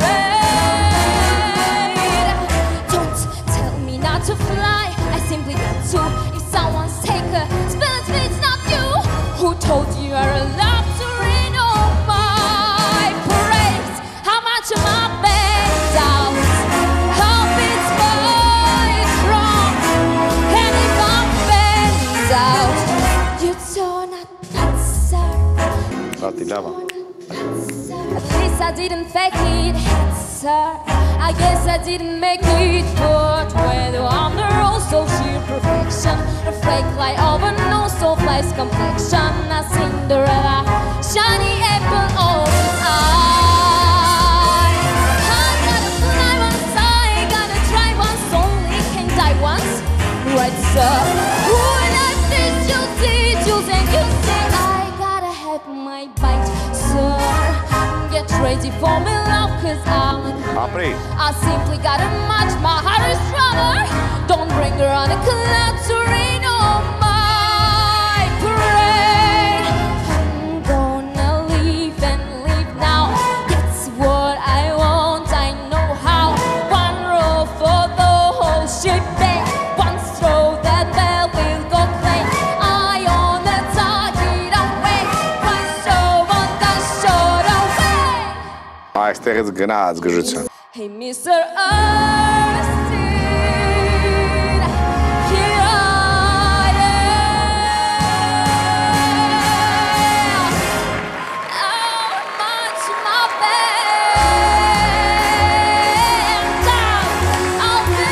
parade. Don't tell me not to fly, I simply got to. If someone's taker, spills me, it's not you. Who told you you're allowed to rain on my parade? How much am I bent out? Hope it's right wrong. And if I'm bent out, you don't answer. Bratislava. At least I didn't fake it, sir. I guess I didn't make it, but whether I'm the rose of sheer perfection, a fake light of a nose of life's complexion, a Cinderella, shiny apple of his eye. I gotta fly once, I gotta try once, only can die once, right, sir? When I did you, did you, then you say I gotta have my bite, sir. Get ready for me, love, cause I'm Ապրի։ I simply gotta match, my heart is stronger. Don't bring her on a cloud to rain on my parade. I'm gonna leave and leave now. That's what I want, I know how. One row for the whole ship, then one throw that bell will go clang. I on the target, away. One show on the shore, away. Այստեղից գնաց գժություն։ Hey, Mister Austin, here I am. How much my band down, I'll be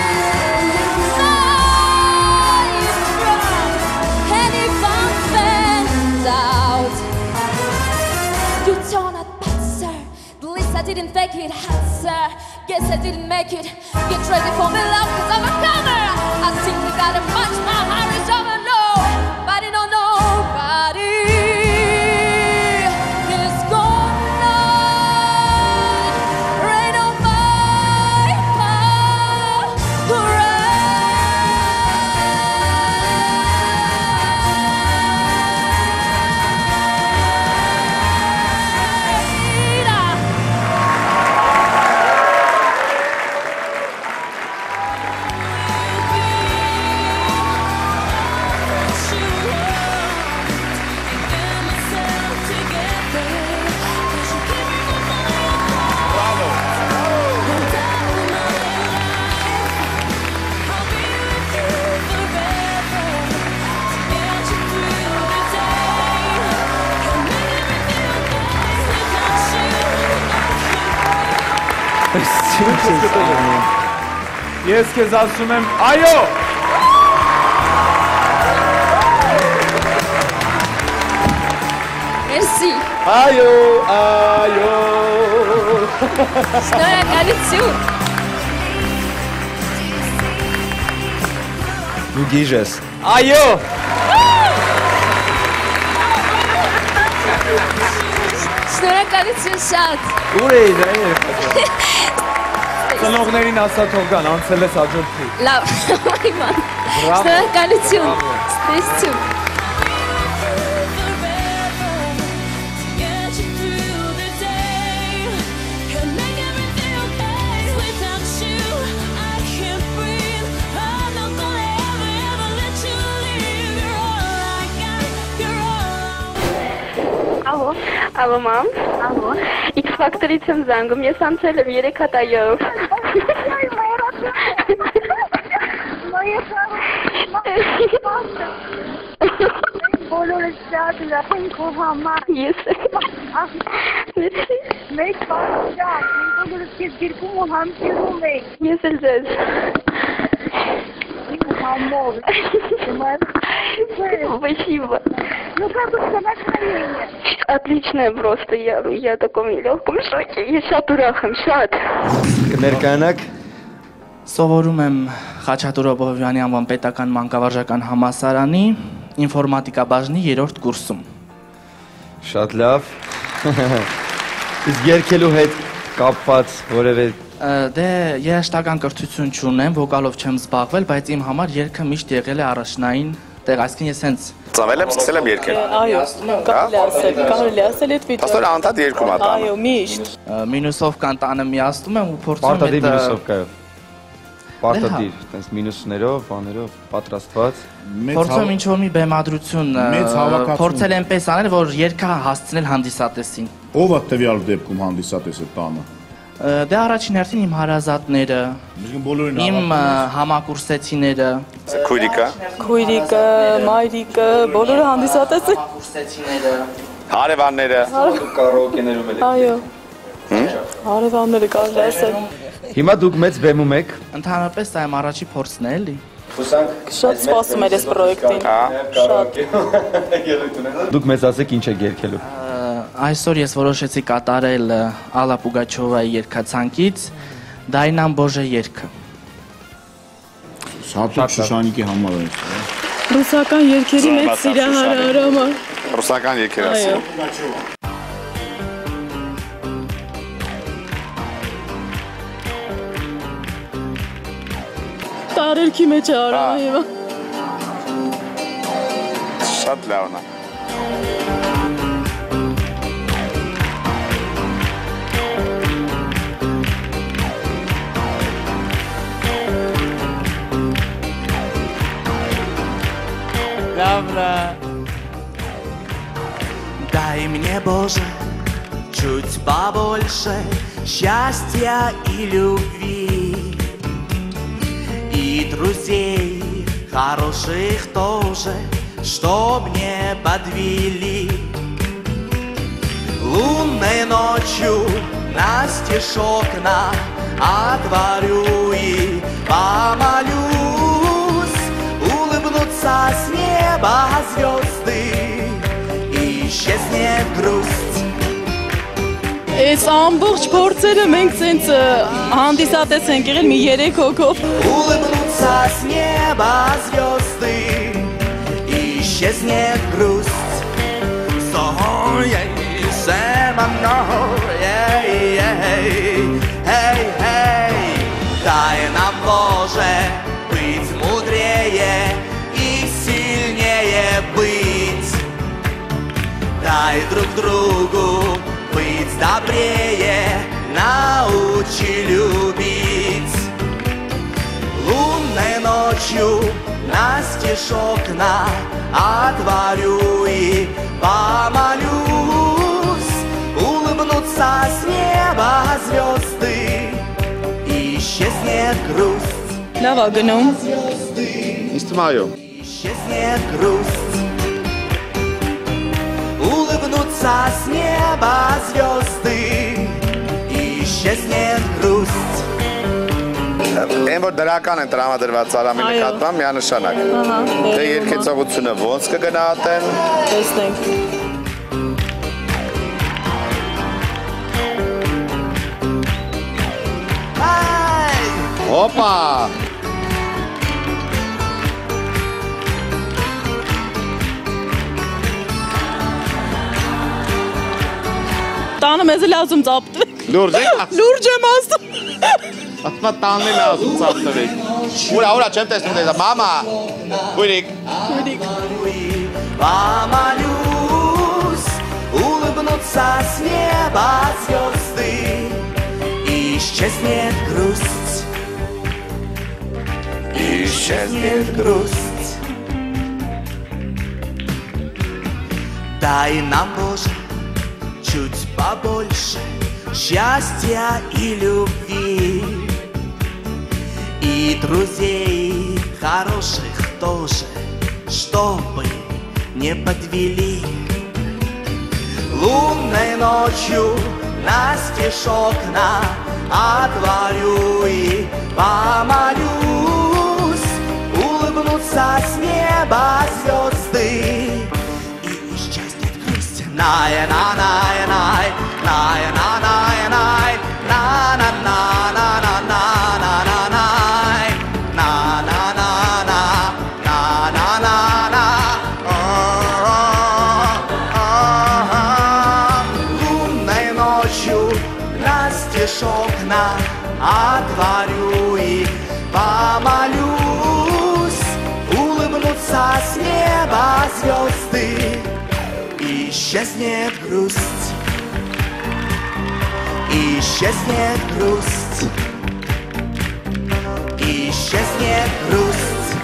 life from. And if I'm bent out, you don't not answer. The least I didn't fake it, answer. Guess I didn't make it. Get ready for me, love, cause I'm a comer. I simply gotta match, my heart is over. Nobody, no, nobody is gonna rain on my Ես քեզ ասում եմ, այո! Մերսի։ Այո, այո։ Շնորհակալություն։ Դու գիժ ես։ Այո։ Շնորհակալություն շատ։ Ուր էիր, այն երբ։ Ծնողներին ասա թող գան, անցել ես հաջորդի։ Լավ, այման։ Շնորհակալություն։ Ստեսություն։ Ալո, ալո մամ։ Ալո։ X Factor-ից եմ զանգում, ես անցել եմ երեք հատայով։ Բոլորը շատ լավ են քո համար։ Ես Մեկ բան շատ, մենք բոլորը քեզ գիրքում ու համբերում ենք։ Ես էլ ձեզ։ Մամոր։ Спасибо. Ну как у тебя настроение? Отличное просто, я, я в таком нелегком шоке, я շատ ուրախ եմ, շատ։ Կներկայանաք Սովորում եմ Խաչատուր Աբովյանի անվան պետական մանկավարժական համալսարանի ինֆորմատիկա բաժնի երրորդ կուրսում։ Շատ լավ։ Իսկ երգելու հետ կապված որևէ Դե երաժշտական կրթություն չունեմ, վոկալով չեմ զբաղվել, բայց իմ համար երգը միշտ եղել է առաջնային տեղ, այսինքն ես հենց ծնվել եմ, սկսել եմ երգել։ Այո, կարելի ասել, կարելի ասել այդ վիճակը։ Աստոր անդադ երգում ա տանը։ Այո, միշտ։ Մինուսով կան տանը միացնում եմ ու փորձում եմ Պարտադիր մինուսով կայով։ Պարտադիր, այտենց մինուսներով, բաներով պատրաստված։ Փորձում եմ ինչ-որ մի բեմադրություն փորձել եմ պես անել, որ երգը հասցնել հանդիսատեսին։ Ո՞վ է տվյալ դեպքում հանդիսատեսը տանը։ Դե առաջին հերթին իմ հարազատները, իմ համակուրսեցիները, քույրիկը, քույրիկը, մայրիկը, բոլորը հանդիսատես են։ Համակուրսեցիները, հարևանները, կարոկեներում էլ։ Այո։ Հարևանները կարելի ասել։ Հիմա դուք մեծ բեմում եք։ Ընդհանրապես դա իմ առաջի փորձն է, էլի։ Շատ սպասում էր այս պրոյեկտին։ Շատ։ Դուք մեզ ասեք ինչ եք երգելու։ Այսօր ես որոշեցի կատարել Ալլա Պուգաչովայի երգացանկից Դայնամ Բոժե երգը։ Հատուկ Շուշանիկի համար է։ Ռուսական երգերի մեծ սիրահար համար։ Ռուսական երգեր ասել։ Տարերքի մեջ է արամը հիմա։ Շատ լավն է։ Дай мне, Боже, чуть побольше счастья и любви, и друзей хороших тоже, чтоб не подвели. Лунной ночью настежь окна отворю и помолюсь, улыбнутся с неба звезды, и исчезнет грусть. Այս ամբողջ փորձերը մենք ցենց հանդիսատես ենք եղել մի երեք հոգով։ Улыбнутся с неба звезды, и исчезнет грусть. So yeah, say my no, yeah, yeah, hey, hey. Дай нам, Боже, быть мудрее и сильнее быть. Дай друг другу быть добрее, научи любить. Лунной ночью настежь окна отворю и помолюсь, улыбнутся с неба звезды, и исчезнет грусть. Лава гном. Истмаю. Исчезнет грусть. Улыбнутся с неба звезды, и исчезнет грусть. Են որ դրական են տրամադրված Արամի նկատմամբ միանշանակ։ Դե երկեցողությունը ոնց կգնահատեն։ Տեսնենք։ Հոպա։ Տանը մեզ էլ ասում ծապտվեք։ Լուրջ եք։ Լուրջ եմ ասում։ Ասма տանն էլ ասում ծապտվեք։ Ուրա, ուրա, չեմ տեսնում դեզա, մամա։ Քույրիկ։ Քույրիկ։ Помолюсь, улыбнутся с неба звезды, и исчезнет грусть. И исчезнет грусть. Дай нам, Боже, чуть побольше счастья и любви, и друзей хороших тоже, чтобы не подвели. Лунной ночью настежь окна отворю и помолюсь, улыбнутся с неба звезды, и исчезнет грусть. Най, на, най, най, най, на, най, най, на, на, на, на, на, на, на, на, на. отворю и помолюсь, улыбнутся с неба звезды, исчезнет грусть, исчезнет грусть, исчезнет грусть.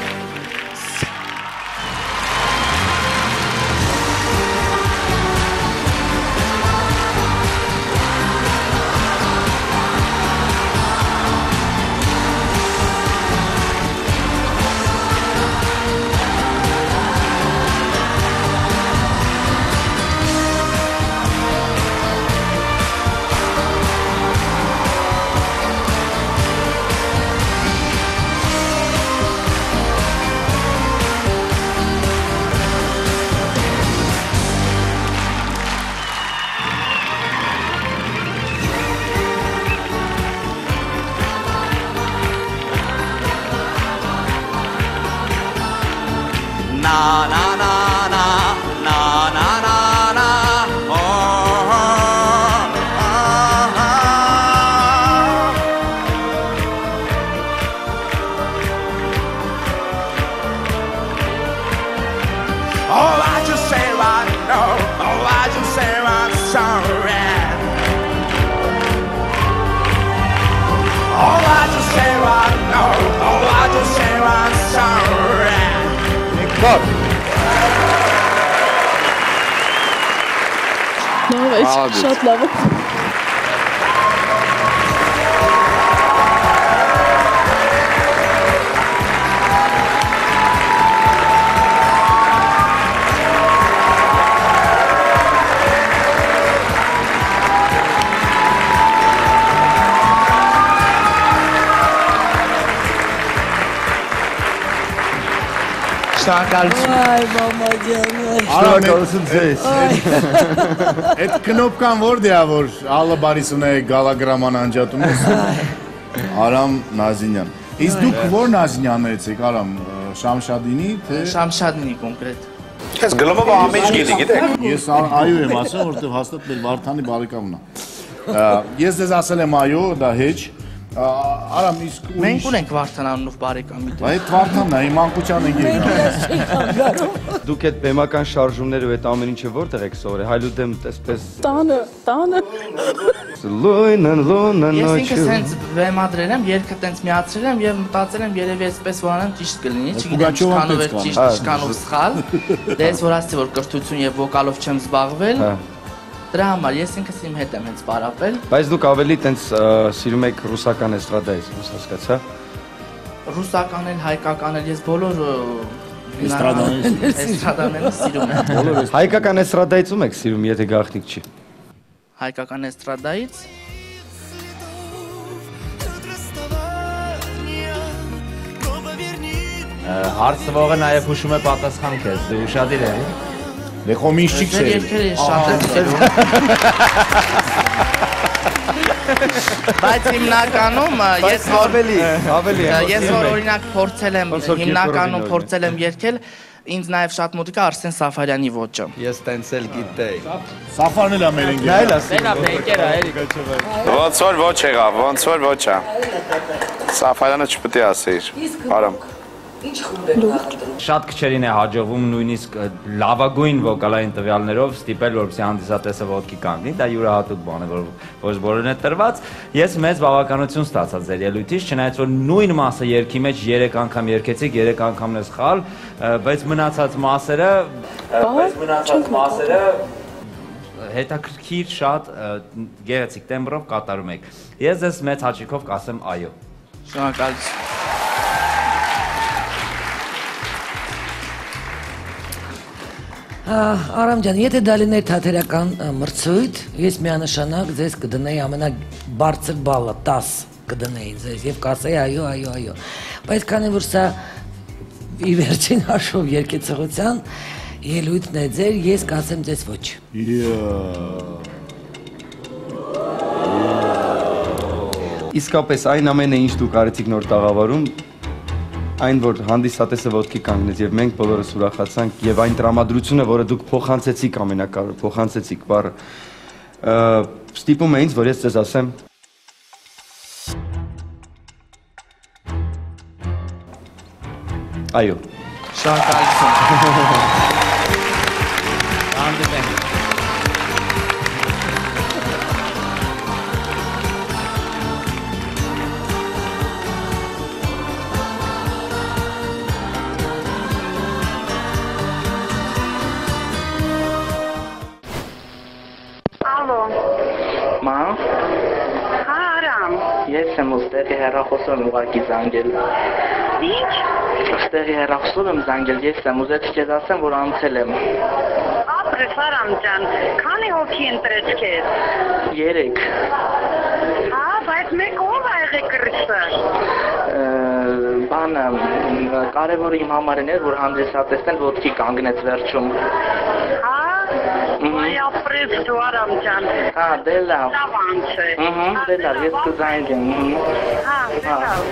Na na na na na na na na oh, oh, oh, oh. Oh, I just say right now, oh, I just say I'm sorry. Oh, I just say right now, oh, I just say I'm sorry. Look. No, it's shot level. Շնորհակալություն։ Այ մամա ջան։ Շնորհակալություն ձեզ։ Այդ կնոպկան որտե է որ Ալլա Բարիսովնա գալագրաման անջատում ես։ Արամ Նազինյան։ Իսկ դուք որ Նազինյաններից եք, Արամ, Շամշադինի թե Շամշադինի կոնկրետ։ Ես գլոմով ամեն ինչ գիտի, գիտեք։ Ես այո եմ ասում, որովհետև հաստատ մեր Վարդանի բարեկամն է։ Ես ձեզ ասել եմ այո, դա հեչ։ Արամ, իսկ ուրիշ... Մենք ունենք Վարդան անունով բարեկամի դե։ Այդ Վարդանն է, իմ անկության ընկերն։ Դուք այդ բեմական շարժումները ու այդ ամեն ինչը որտեղ եք սովորել։ Հայլուդեմ տեսպես Տանը, տանը։ Լույնն լույնն Ես ինքս հենց բեմադրել եմ, երգը տենց միացրել եմ եւ մտածել եմ երևի այսպես որ անեմ ճիշտ կլինի, չգիտեմ ինչքանով է ճիշտ, ինչքանով սխալ։ Դե ես որ ասացի որ կրթություն եւ վոկալով չեմ զբաղվել։ Դրա համար ես ինքս իմ հետ եմ հենց պարապել։ Բայց դուք ավելի տենց սիրում եք ռուսական էստրադայից, ոնց հասկացա։ Ռուսական էլ, հայկական էլ, ես բոլոր էստրադաներից էստրադաները սիրում եմ։ Հայկական էստրադայից ում եք սիրում, եթե գաղտնիք չի։ Հայկական էստրադայից Հարց տվողը նաև հուշում է պատասխան քեզ, դու ուշադիր ես։ Դե խոմ ինչ չի քսել։ Երկերը շատ եմ սիրում։ Բայց հիմնականում ես ավելի, ավելի ես որ օրինակ փորձել եմ հիմնականում փորձել եմ երգել, ինձ նաև շատ մոտիկ է Արսեն Սաֆարյանի ոճը։ Ես տենց էլ գիտեի։ Սաֆարն էլ է մեր ընկերը։ Նա էլ ասի։ Դա բենկեր է, էլի։ Ոնց որ ոչ եղավ, ոնց որ ոչ է։ Սաֆարյանը չպետք է ասեիր։ Արամ։ Ինչ խումբ եք ախտում։ Շատ քչերին է հաջողվում նույնիսկ լավագույն վոկալային տվյալներով ստիպել, որպեսզի հանդիսատեսը ոտքի կանգնի, դա յուրահատուկ բան է, որ ոչ բոլորին է տրված։ Ես մեծ բավականություն ստացա ձեր ելույթից, չնայած որ նույն մասը երգի մեջ երեք անգամ երգեցիք, երեք անգամն է սխալ, բայց մնացած մասերը, բայց մնացած մասերը հետաքրքիր շատ գեղեցիկ տեմբրով կատարում եք։ Ես ձեզ մեծ հաճույքով կասեմ այո։ Շնորհակալություն։ Արամ ջան, եթե դա լիներ թատերական մրցույթ, ես միանշանակ ձեզ կդնեի ամենաբարձր բալը, տաս կդնեի ձեզ եւ կասեի այո, այո, այո։ Բայց քանի որ սա ի վերջին հաշվով երկեցողության ելույթն է ձեր, ես կասեմ ձեզ ոչ։ Իսկապես այն ամենը ինչ դուք արեցիք նոր տաղավարում, այն որ հանդիսատեսը ոտքի կանգնեց եւ մենք բոլորս ուրախացանք եւ այն տրամադրությունը, որը դուք փոխանցեցիք ամենակարևորը, փոխանցեցիք բառը, ստիպում է ինձ, որ ես ձեզ ասեմ Այո։ Շնորհակալություն։ Հանդիպենք։ Մամ։ Հա, Արամ։ Ես եմ ուստեղի հեռախոսում ուղակի զանգել։ Ինչ։ Ուստեղի հեռախոսում եմ զանգել, ես եմ ուզեցի քեզ ասեմ, որ անցել եմ։ Ապրես Արամ ջան, քանի հոգի ընտրեց քեզ։ Երեք։ Հա, բայց մեկ ով ա եղել կրսը։ Բանը կարևորը իմ համարն էր, որ հանդիսատեսն ոտքի կանգնեց վերջում։ Հա։ Ոյ ապրես դու Արամ ջան։ Հա, դե լավ։ Լավ անցե։ Ահա, դե լավ, ես կզանգեմ։ Հա, դե լավ։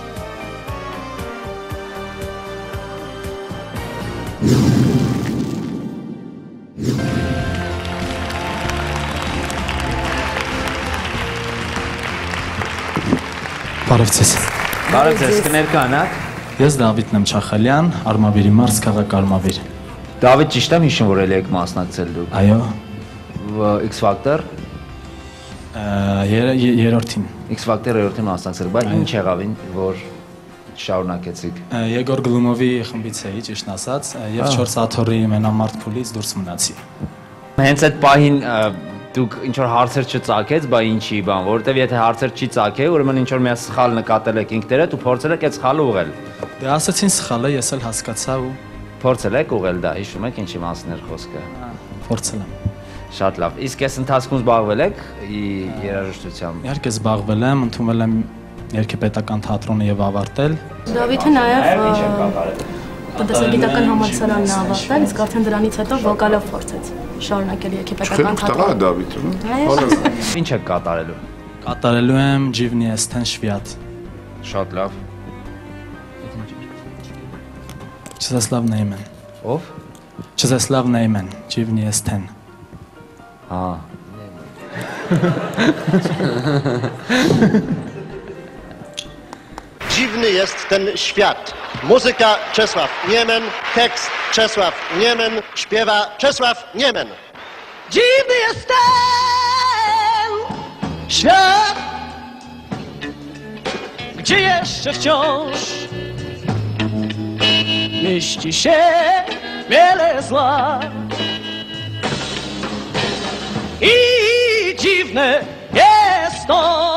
Բարև ձեզ։ Բարև ձեզ, կներկանաք։ Ես Դավիթն եմ Չախալյան, Արմավիրի մարզ, քաղաք Արմավիր։ Դավիթ, ճիշտ եմ հիշում, որ ելի եք մասնակցել դուք։ Այո։ X Factor երրորդին։ X Factor երրորդին մասնակցել, բայց ինչ եղավ, որ շարունակեցիք։ Եգոր Գլումովի խմբից էի, ճիշտն ասած, եւ չորս աթոռի մենամարտ փուլից դուրս մնացի։ Հենց այդ պահին դուք ինչ որ հարցեր չծագեց, բա ինչի բան, որովհետեւ եթե հարցեր չի ծագե, ուրեմն ինչ որ մի սխալ նկատել եք ինքներդ ու փորձել եք այդ սխալը ուղղել։ Դե ասացին սխալը, ես էլ հասկացա ու փորձել եք ուղղել դա, հիշում եք ինչի մասն էր խոսքը։ Փորձել եմ։ Շատ լավ։ Իսկ այս ընթացքում զբաղվել եք երաժշտությամբ։ Իհարկե զբաղվել եմ, ընդունվել եմ Երգեպետական թատրոնը եւ ավարտել։ Դավիթը նաեւ տնտեսագիտական համալսարանն է ավարտել, իսկ արդեն դրանից հետո վոկալով փորձեց շարունակել Երգեպետական թատրոնը։ Դավիթը, ինչ եք կատարելու։ Կատարելու եմ Ջիվնի Էստեն Շվիատ։ Շատ լավ։ Չզասլավ Նեյմեն։ Ով։ Չզասլավ Նեյմեն, Ջիվնի Էստեն։ Հա։ Dziwny jest ten świat. Muzyka Czesław Niemen, tekst Czesław Niemen, śpiewa Czesław Niemen. Dziwny jest ten świat, gdzie jeszcze wciąż mieści się wiele zła. I dziwne jest to,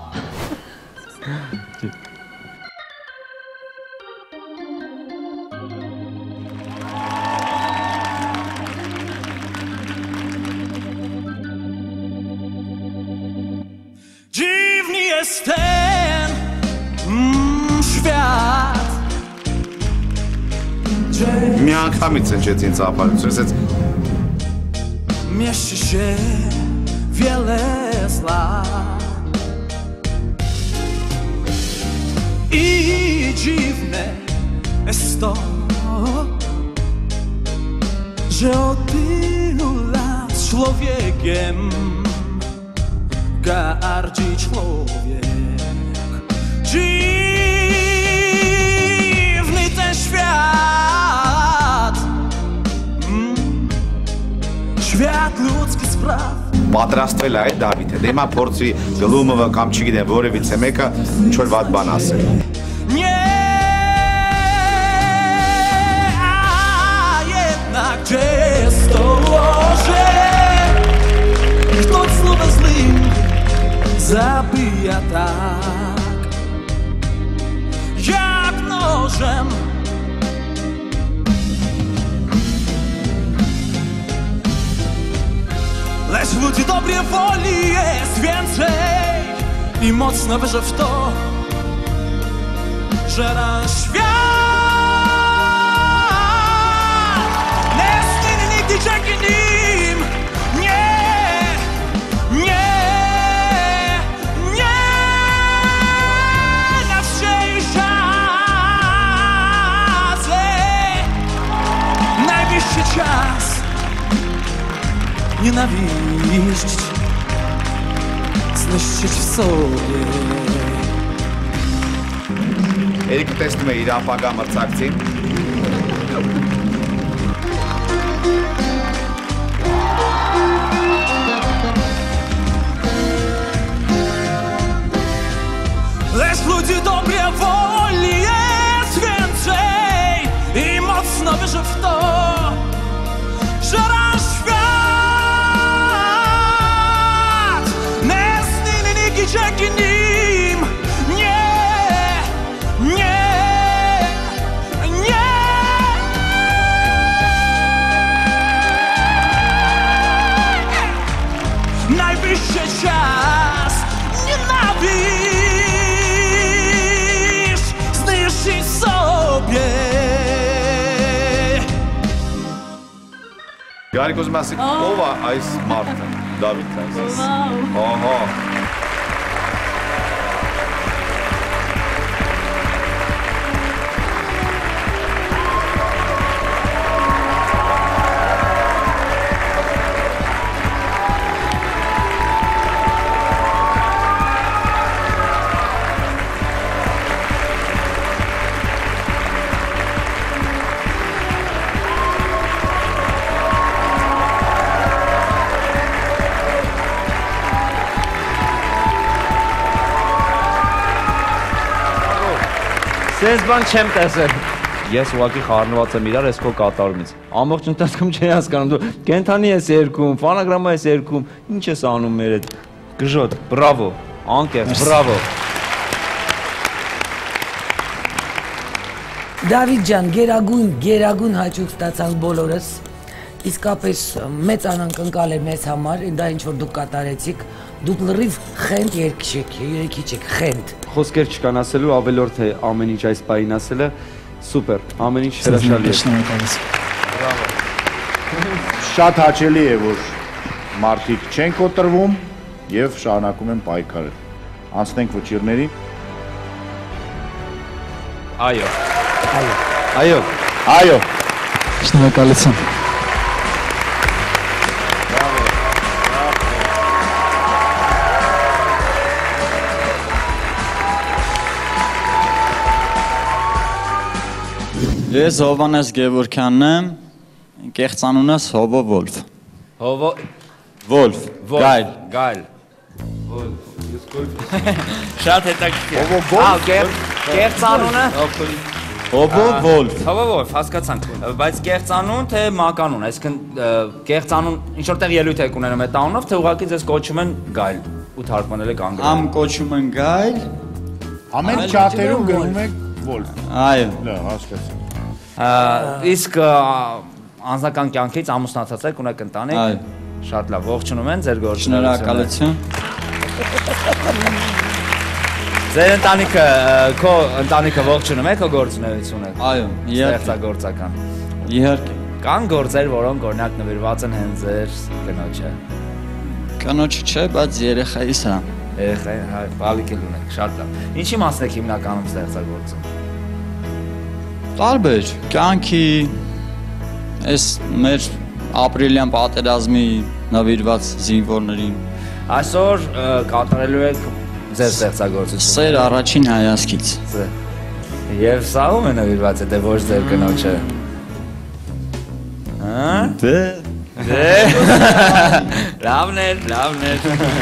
dziwny jest ten mm, świat. Միանգամից ընջեց ինձ ապարությունից, Mieści się wiele zła. I dziwne jest to, że od tylu lat człowiekiem gardzi człowiek. Dziwny ten świat, mm, świat ludzkich spraw. պատրաստվել է այդ Դավիթը։ Դե հիմա փորձի Գլումովը կամ չգիտեմ որևիցե մեկը ինչ-որ վատ բան ասել։ Nie, a jednak gdzie jest to łoże? Kto słowa złym zabija tak, jak nożem. Lecz w ludzi dobrej woli jest więcej i mocno wierzę w to, że nasz świat nie stanie nigdy dzięki nim. Nie, nie, nie, na wsiej czasy najbliższy czas nienawiść zniszczyć w sobie. Երիկը տեսնում է իր ապագա մրցակցին։ Лишь люди добровольные свинцей и мocno wierzę w to, że nasz świat nie zniknie nigdzie dzięki nim. Nie, nie, nie. Najwyższy czas nienawiść zniszczyć sobie. Գարիկ ուզում ասի, ով է այս մարդը, Դավիթ այս։ Ահա։ Սենց բան չեմ տեսել։ Ես ուղղակի խառնված եմ իրար այս քո կատարումից։ Ամբողջ ընթացքում չի հասկանում դու կենթանի ես երգում, ֆանագրամա ես երգում, ինչ ես անում մեր այդ գժոտ, բրավո, անկեղծ, բրավո։ Դավիթ ջան, գերագույն, գերագույն հաճույք ստացանք բոլորս։ Իսկապես մեծ անակնկալ է մեզ համար, դա ինչ որ դուք կատարեցիք, դուք լրիվ խենթ երգիչ եք, խենթ։ Խոսքեր չկան ասելու, ավելորդ է ամեն ինչ այս պահին ասելը, սուպեր, ամեն ինչ հրաշալի է։ Շատ հաճելի է, որ մարդիկ չեն կոտրվում և շարունակում են պայքարել։ Անցնենք վճիրների։ Այո։ Այո։ Այո։ Շնորհակալություն։ Ես Հովանես Գևորքյանն եմ, կեղծանունս Հովո Վոլֆ։ Հովո Վոլֆ, Գայլ։ Գայլ։ Շատ հետաքրքիր։ Հովո Վոլֆ։ Կեղծանունը Հովո Վոլֆ։ Հովո Վոլֆ, հասկացանք։ Բայց կեղծանուն թե մականուն, այսինքն կեղծանուն ինչ որտեղ ելույթ եք ունենում այդ անունով, թե ուղղակի ձեզ կոչում են Գայլ ու թարգմանել եք անգլերեն։ Ամ կոչում են Գայլ։ Ամեն չաթերում գրում եք Վոլֆ։ Այո։ Լավ, հասկացա։ Իսկ անձնական կյանքից ամուսնացած եք, ունեք ընտանիք։ Շատ լավ, ողջունում են ձեր գործունեությունը։ Շնորհակալություն։ Ձեր ընտանիքը, քո ընտանիքը ողջունում է քո գործունեությունը։ Այո, ստեղծագործական։ Իհարկե։ Կան գործեր, որոնք օրինակ նվիրված են հենց ձեր կնոջը։ Կնոջը չէ, բայց երեխայիս հա։ Երեխային, հա, բալիկել ունեք, շատ լավ։ Ինչի մասն եք հիմնականում ստեղծագործում։ Տարբեր, կյանքի, այս մեր ապրիլյան պատերազմի նվիրված զինվորներին։ Այսօր կատարելու եք ձեր ստեղծագործությունը։ Սեր առաջին հայացքից։ Եվ սա ում է նվիրված է, դե ոչ ձեր կնոջը։ Հա։ Դե։ Դե։ Լավն էր, լավն էր։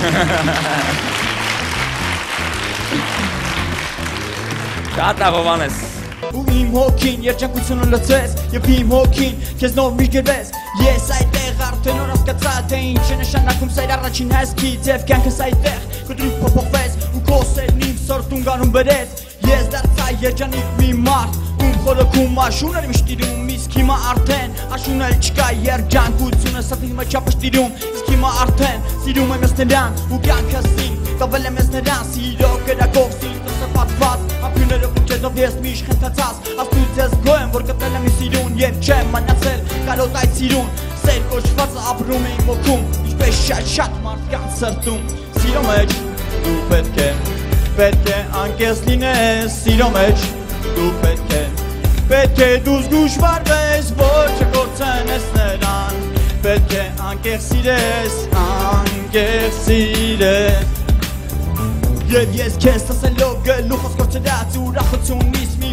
Շատ լավ Հովանես։ Ու իմ հոգին երջանկությունը լցեց և իմ հոգին քեզնով միշտ գրվեց Ես այդտեղ արդեն օր հասկացա թե ինչ է նշանակում սեր առաջին հայացքից և կյանքս այդտեղ կտրուկ փոփոխվեց ու քո սերն իմ սրտում գանում բերեց Ես դարձա երջանիկ մի մարդ ում խորոքում աշուն էր միշտ տիրում իսկ հիմա արդեն աշուն էլ չկա երջանկությունը սրտի մեջ ապշտիրում իսկ հիմա արդեն սիրում եմ ես նրան ու կյանքս իմ տվել եմ ես նրան սիրո կրակով սիրտս պատված ապյունները ու քեզով ես միշտ խնդացած աստուծո ես գոհ եմ որ գտել եմ իմ սիրուն և չեմ մնացել կարոտ այդ սիրուն սեր կոչվածը ապրում է իմ ոգում ինչպես շատ շատ մարդկանց սրտում սիրո մեջ դու պետք է պետք է անկեղծ լինես սիրո մեջ դու պետք է պետք է դու զգուշ վարվես որ չկորցնես նրան պետք է անկեղծ սիրես անկեղծ սիրես Եվ ես քեզ տեսելով գլուխս կորցրած ուրախությունից մի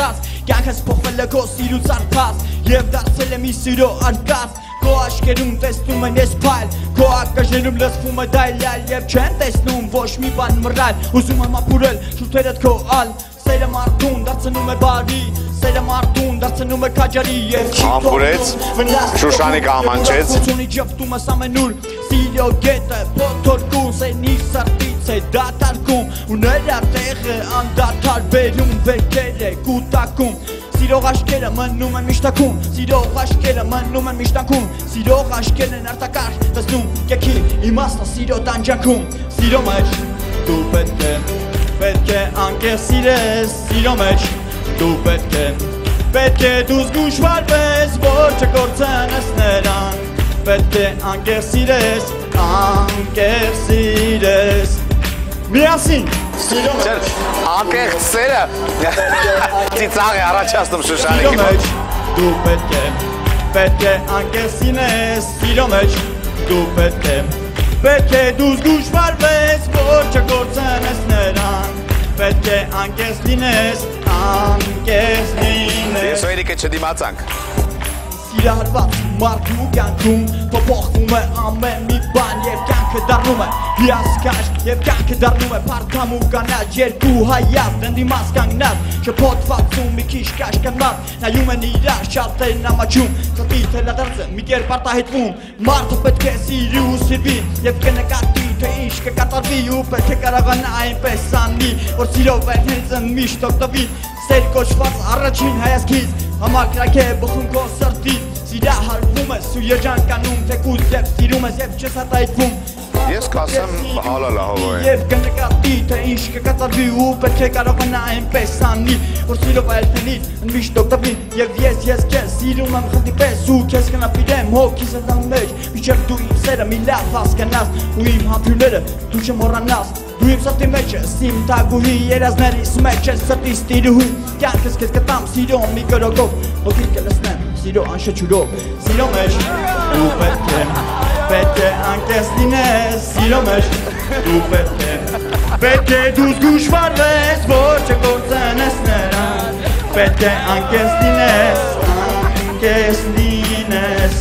զարթած Կյանքս փոխվել է քո սիրուց արթած Եվ դարձել է մի սիրո արկած Քո աչքերում տեսնում են ես փայլ Քո ակաժերում լսվում է դայլյալ Եվ չեն տեսնում ոչ մի բան մռայլ Ուզում եմ ապուրել շուտերդ քո ալ Սերը մարդուն դարձնում է բարի Սերը մարդուն դարձնում է քաջարի Ամբուրեց, Շուշանիկ ամանչեց Ությունի ջպտում ես ամենուր Սիրո գետը փոթորկում Սեն իր սրտից է դատարկում Ու նրա տեղը անդադար բերում Վերքեր է կուտակում Սիրող աշկերը մնում են միշտակում Սիրող աշկերը մնում են միշտակում Սիրող աշկերն են արտակար Տեսնում կեքի իմաստը սիրո տանջանքում Սիրո մեջ դու պետք է Պետք է անկեղ սիրես Սիրո մեջ դու պետք է Պետք է դու զգուշ վարվես Որ չկործնես նրան Պետք է անկեղ սիրես Անկեղ սիրես Միասին Սիրո մեջ Անկեղ սերը Ծիծաղ է առաջացնում Շուշանիկի Սիրո մեջ դու պետք է Պետք է անկեղ սիրես Սիրո մեջ դու պետք է Պետք է դու զգուշ վարվես Որ չկործնես նրան Պետք է անկես լինես Անկես լինես Ես ու Էրիկը չդիմացանք Սիրահարված մարդու կյանքում Փոփոխվում է ամեն մի բան Եվ կյանքը դառնում է հիասքաշ Եվ կյանքը դառնում է փարթամ ու կանաչ Երկու հայավ դնդիմաց կանգնած Շփոթվածում մի քիչ կաշկանած Նայում են իրար շատերն ամաչում Ծտի թելադարձը մի կերպ արտահայտվում Մարդը պետք է սիրի ու սիրվի Եվ կնկատի թե ինչ կկատարվի Ու պետք է կարողանա այնպես անի Որ սիրով վերջերից միշտ օգտվի Սեր կոչված առաջին հայացքից Համակրակ է բխում քո սրտից Սիրահարվում ես ու երջանկանում Թեկուզ և սիրում ես և չես հատայտվում Ես կասեմ հալալ ահով է Եվ կնկատի թե ինչ կկատարվի ու պետք է կարողանա այնպես անի Որ սիրով այլտնից միշտ օգտվի Եվ ես ես քեզ սիրում եմ խնդի պես ու քեզ կնապիրեմ հոգիս ընտան մեջ Մինչև դու իմ սերը մի լավ հասկանաս ու իմ համբույրները դու չմոռանաս Դու իմ սրտի մեջ ես իմ տագուհի երազներիս մեջ ես սրտիս տիրուհի Կյանքս քեզ կտամ սիրո մի կրոկով Հոգի կլսնեմ սիրո անշչուրով Սիրո մեջ դու պետք է Պետք է անկես լինես Սիրո մեջ դու պետք է Պետք է դու զգուշ վարվես Որ չկործնես նրան Պետք է անկես լինես Անկես լինես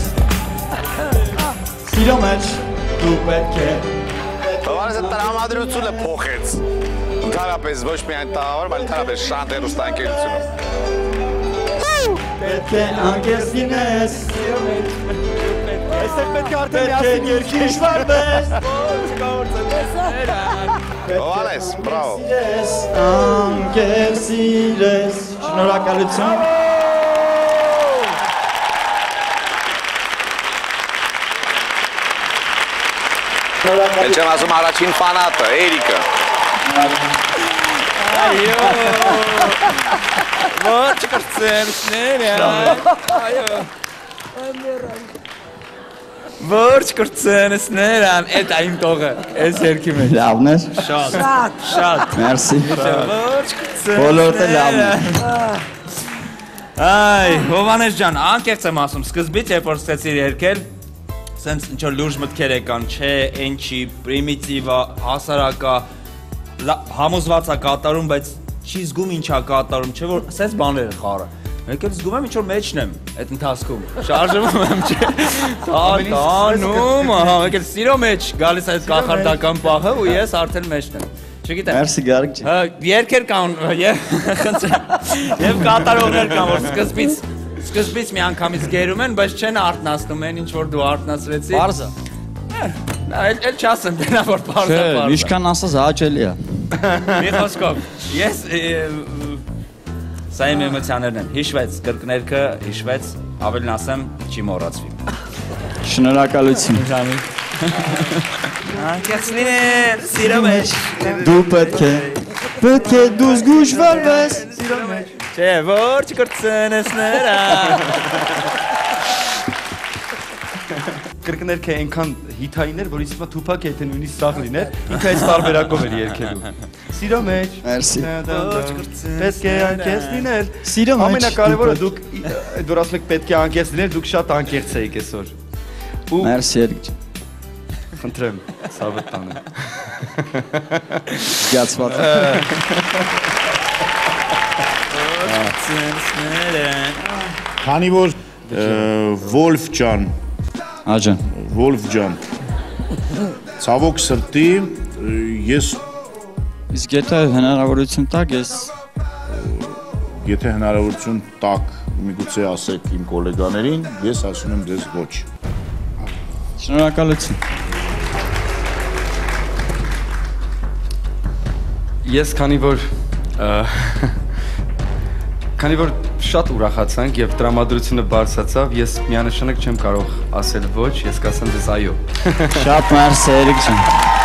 Սիրո մեջ դու պետք է Հովանեսը տրամադրությունը փոխեց Ընդհանրապես ոչ միայն տաղավար, բայց ընդհանրապես շատ հեռուստաընկերությունում Պետք է անկես լինես Այստեղ պետք է արդեն միասին երկիշ վարվես Հովանես, բրավո Անկես սիրես Շնորհակալություն Էլ չեմ ասում առաջին ֆանատը, Էրիկը Այո Ոչ կրծենսները Այո Ոչ կրծենսները Էդ այն տողը Ես երկի մեջ Լավն էր Շատ Շատ Մերսի Ոչ կրծենսները Բոլորը լավն էր Այ Հովանես ջան անկեղծ եմ ասում Սկզբից երբ որ սկսեցիր երգել Սենց ինչ-որ լուրջ մտքեր եկան, չէ, են չի, պրիմիտիվա, հասարակա, համոզվածա կատարում, բայց չի զգում ինչա կատարում, չէ որ սենց բաներ է խարը։ Մեկ էլ զգում եմ ինչ-որ մեջն եմ այդ ընթացքում, շարժվում եմ, չէ, տանում, ահա, մեկ էլ սիրո մեջ գալիս այդ կախարդական պահը ու ես արդեն մեջն եմ։ Չգիտեմ։ Մերսի գարկ ջի։ Երկեր կան, եւ կատարողներ կան, որ սկզբից Սկզբից մի անգամից գերում են, բայց չեն արտնասնում են, ինչ որ դու արտնասրեցի։ Պարզը։ Էլ չասեմ, դենա որ պարզը պարզը։ Չէ, ինչքան ասած հաճելի է։ Մի խոսքով, ես սա իմ էմոցիաներն են, հիշվեց, կրկներքը հիշվեց, ավելին ասեմ, չի մոռացվի։ Շնորհակալություն։ Անկեղծ լիներ, սիրո մեջ։ Դու պետք է, պետք է դու զգուշ վարվես։ Սիրո մեջ։ Չէ, որ չկրծենես նրան։ Կրկներքը այնքան հիթային էր, որ իսկվա Թուփակը եթե նույնիսկ սաղ լիներ, ինքը այս տարբերակով էր երգելու։ Սիրո մեջ։ Մերսի։ Պետք է անկեղծ լինել։ Սիրո մեջ։ Ամենակարևորը դուք այդ որ ասում եք պետք է անկեղծ լինել, դուք շատ անկեղծ եք այսօր։ Մերսի երգ։ Խնդրեմ, ցավը տանեմ։ Զգացված։ Քանի որ Վոլֆ ջան, Աջան, Վոլֆ ջան, ցավոք սրտի ես իսկ եթե հնարավորություն տակ ես եթե հնարավորություն տակ միգուցե ասեք իմ գոլեգաներին, ես ասում եմ ձեզ ոչ։ Շնորհակալություն։ Ես քանի որ քանի որ շատ ուրախացանք եւ տրամադրությունը բարձրացավ, ես միանշանակ չեմ կարող ասել ոչ, ես կասեմ ձեզ այո։ Շատ մերսի Էրիկ ջան։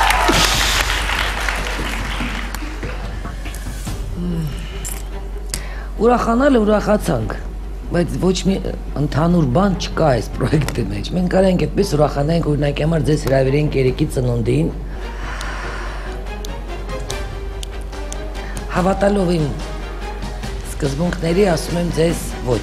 Ուրախանալը ուրախացանք, բայց ոչ մի ընդհանուր բան չկա այս պրոյեկտի մեջ։ Մենք կարենք այդպես ուրախանանք, օրինակ համար ձեզ հրավիրենք երեկի ծնունդին։ Հավատալով իմ սկզբունքների ասում եմ ձեզ ոչ։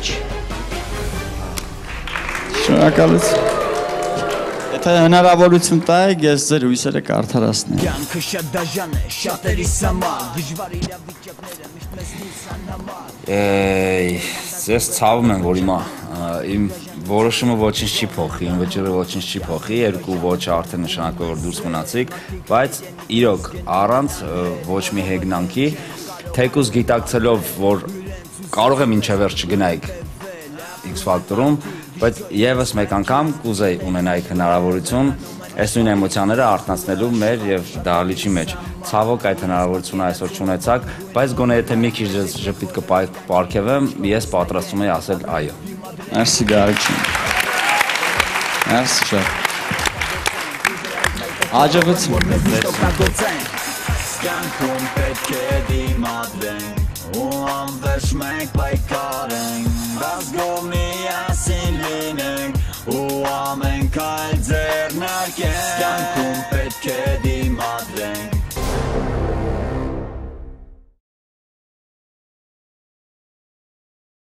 Շնորհակալություն։ Եթե հնարավորություն տայեք, ես ձեր հույսերը կարդարացնեմ։ Կյանքը շատ դաժան է, շատերիս համար, դժվար իրավիճակները միշտ մեզ լուսանամար։ Ես ցավում եմ, որ հիմա իմ որոշումը ոչինչ չի փոխի, իմ վճիռը ոչինչ չի փոխի, երկու ոչը արդեն նշանակում որ դուրս մնացիք, բայց իրոք առանց ոչ մի հեգնանքի, թեկուզ գիտակցելով, որ կարող եմ ինչև վերջ չգնայիք X Factor-ում, բայց եւս մեկ անգամ կուզեի ունենայիք հնարավորություն այս նույն էմոցիաները արտնացնելու մեր եւ դահլիճի մեջ։ Ցավոք այդ հնարավորությունը այսօր չունեցաք, բայց գոնե եթե մի քիչ ժպիտ կպարգևեմ, ես պատրաստում եմ ասել այո։ Merci Գարիկ։ Merci շատ։ Աջակցություն։ Կյանքում պետք է դիմադրենք ու անվերջ մենք պայքարենք, ազգով միասին լինենք ու ամեն քայլ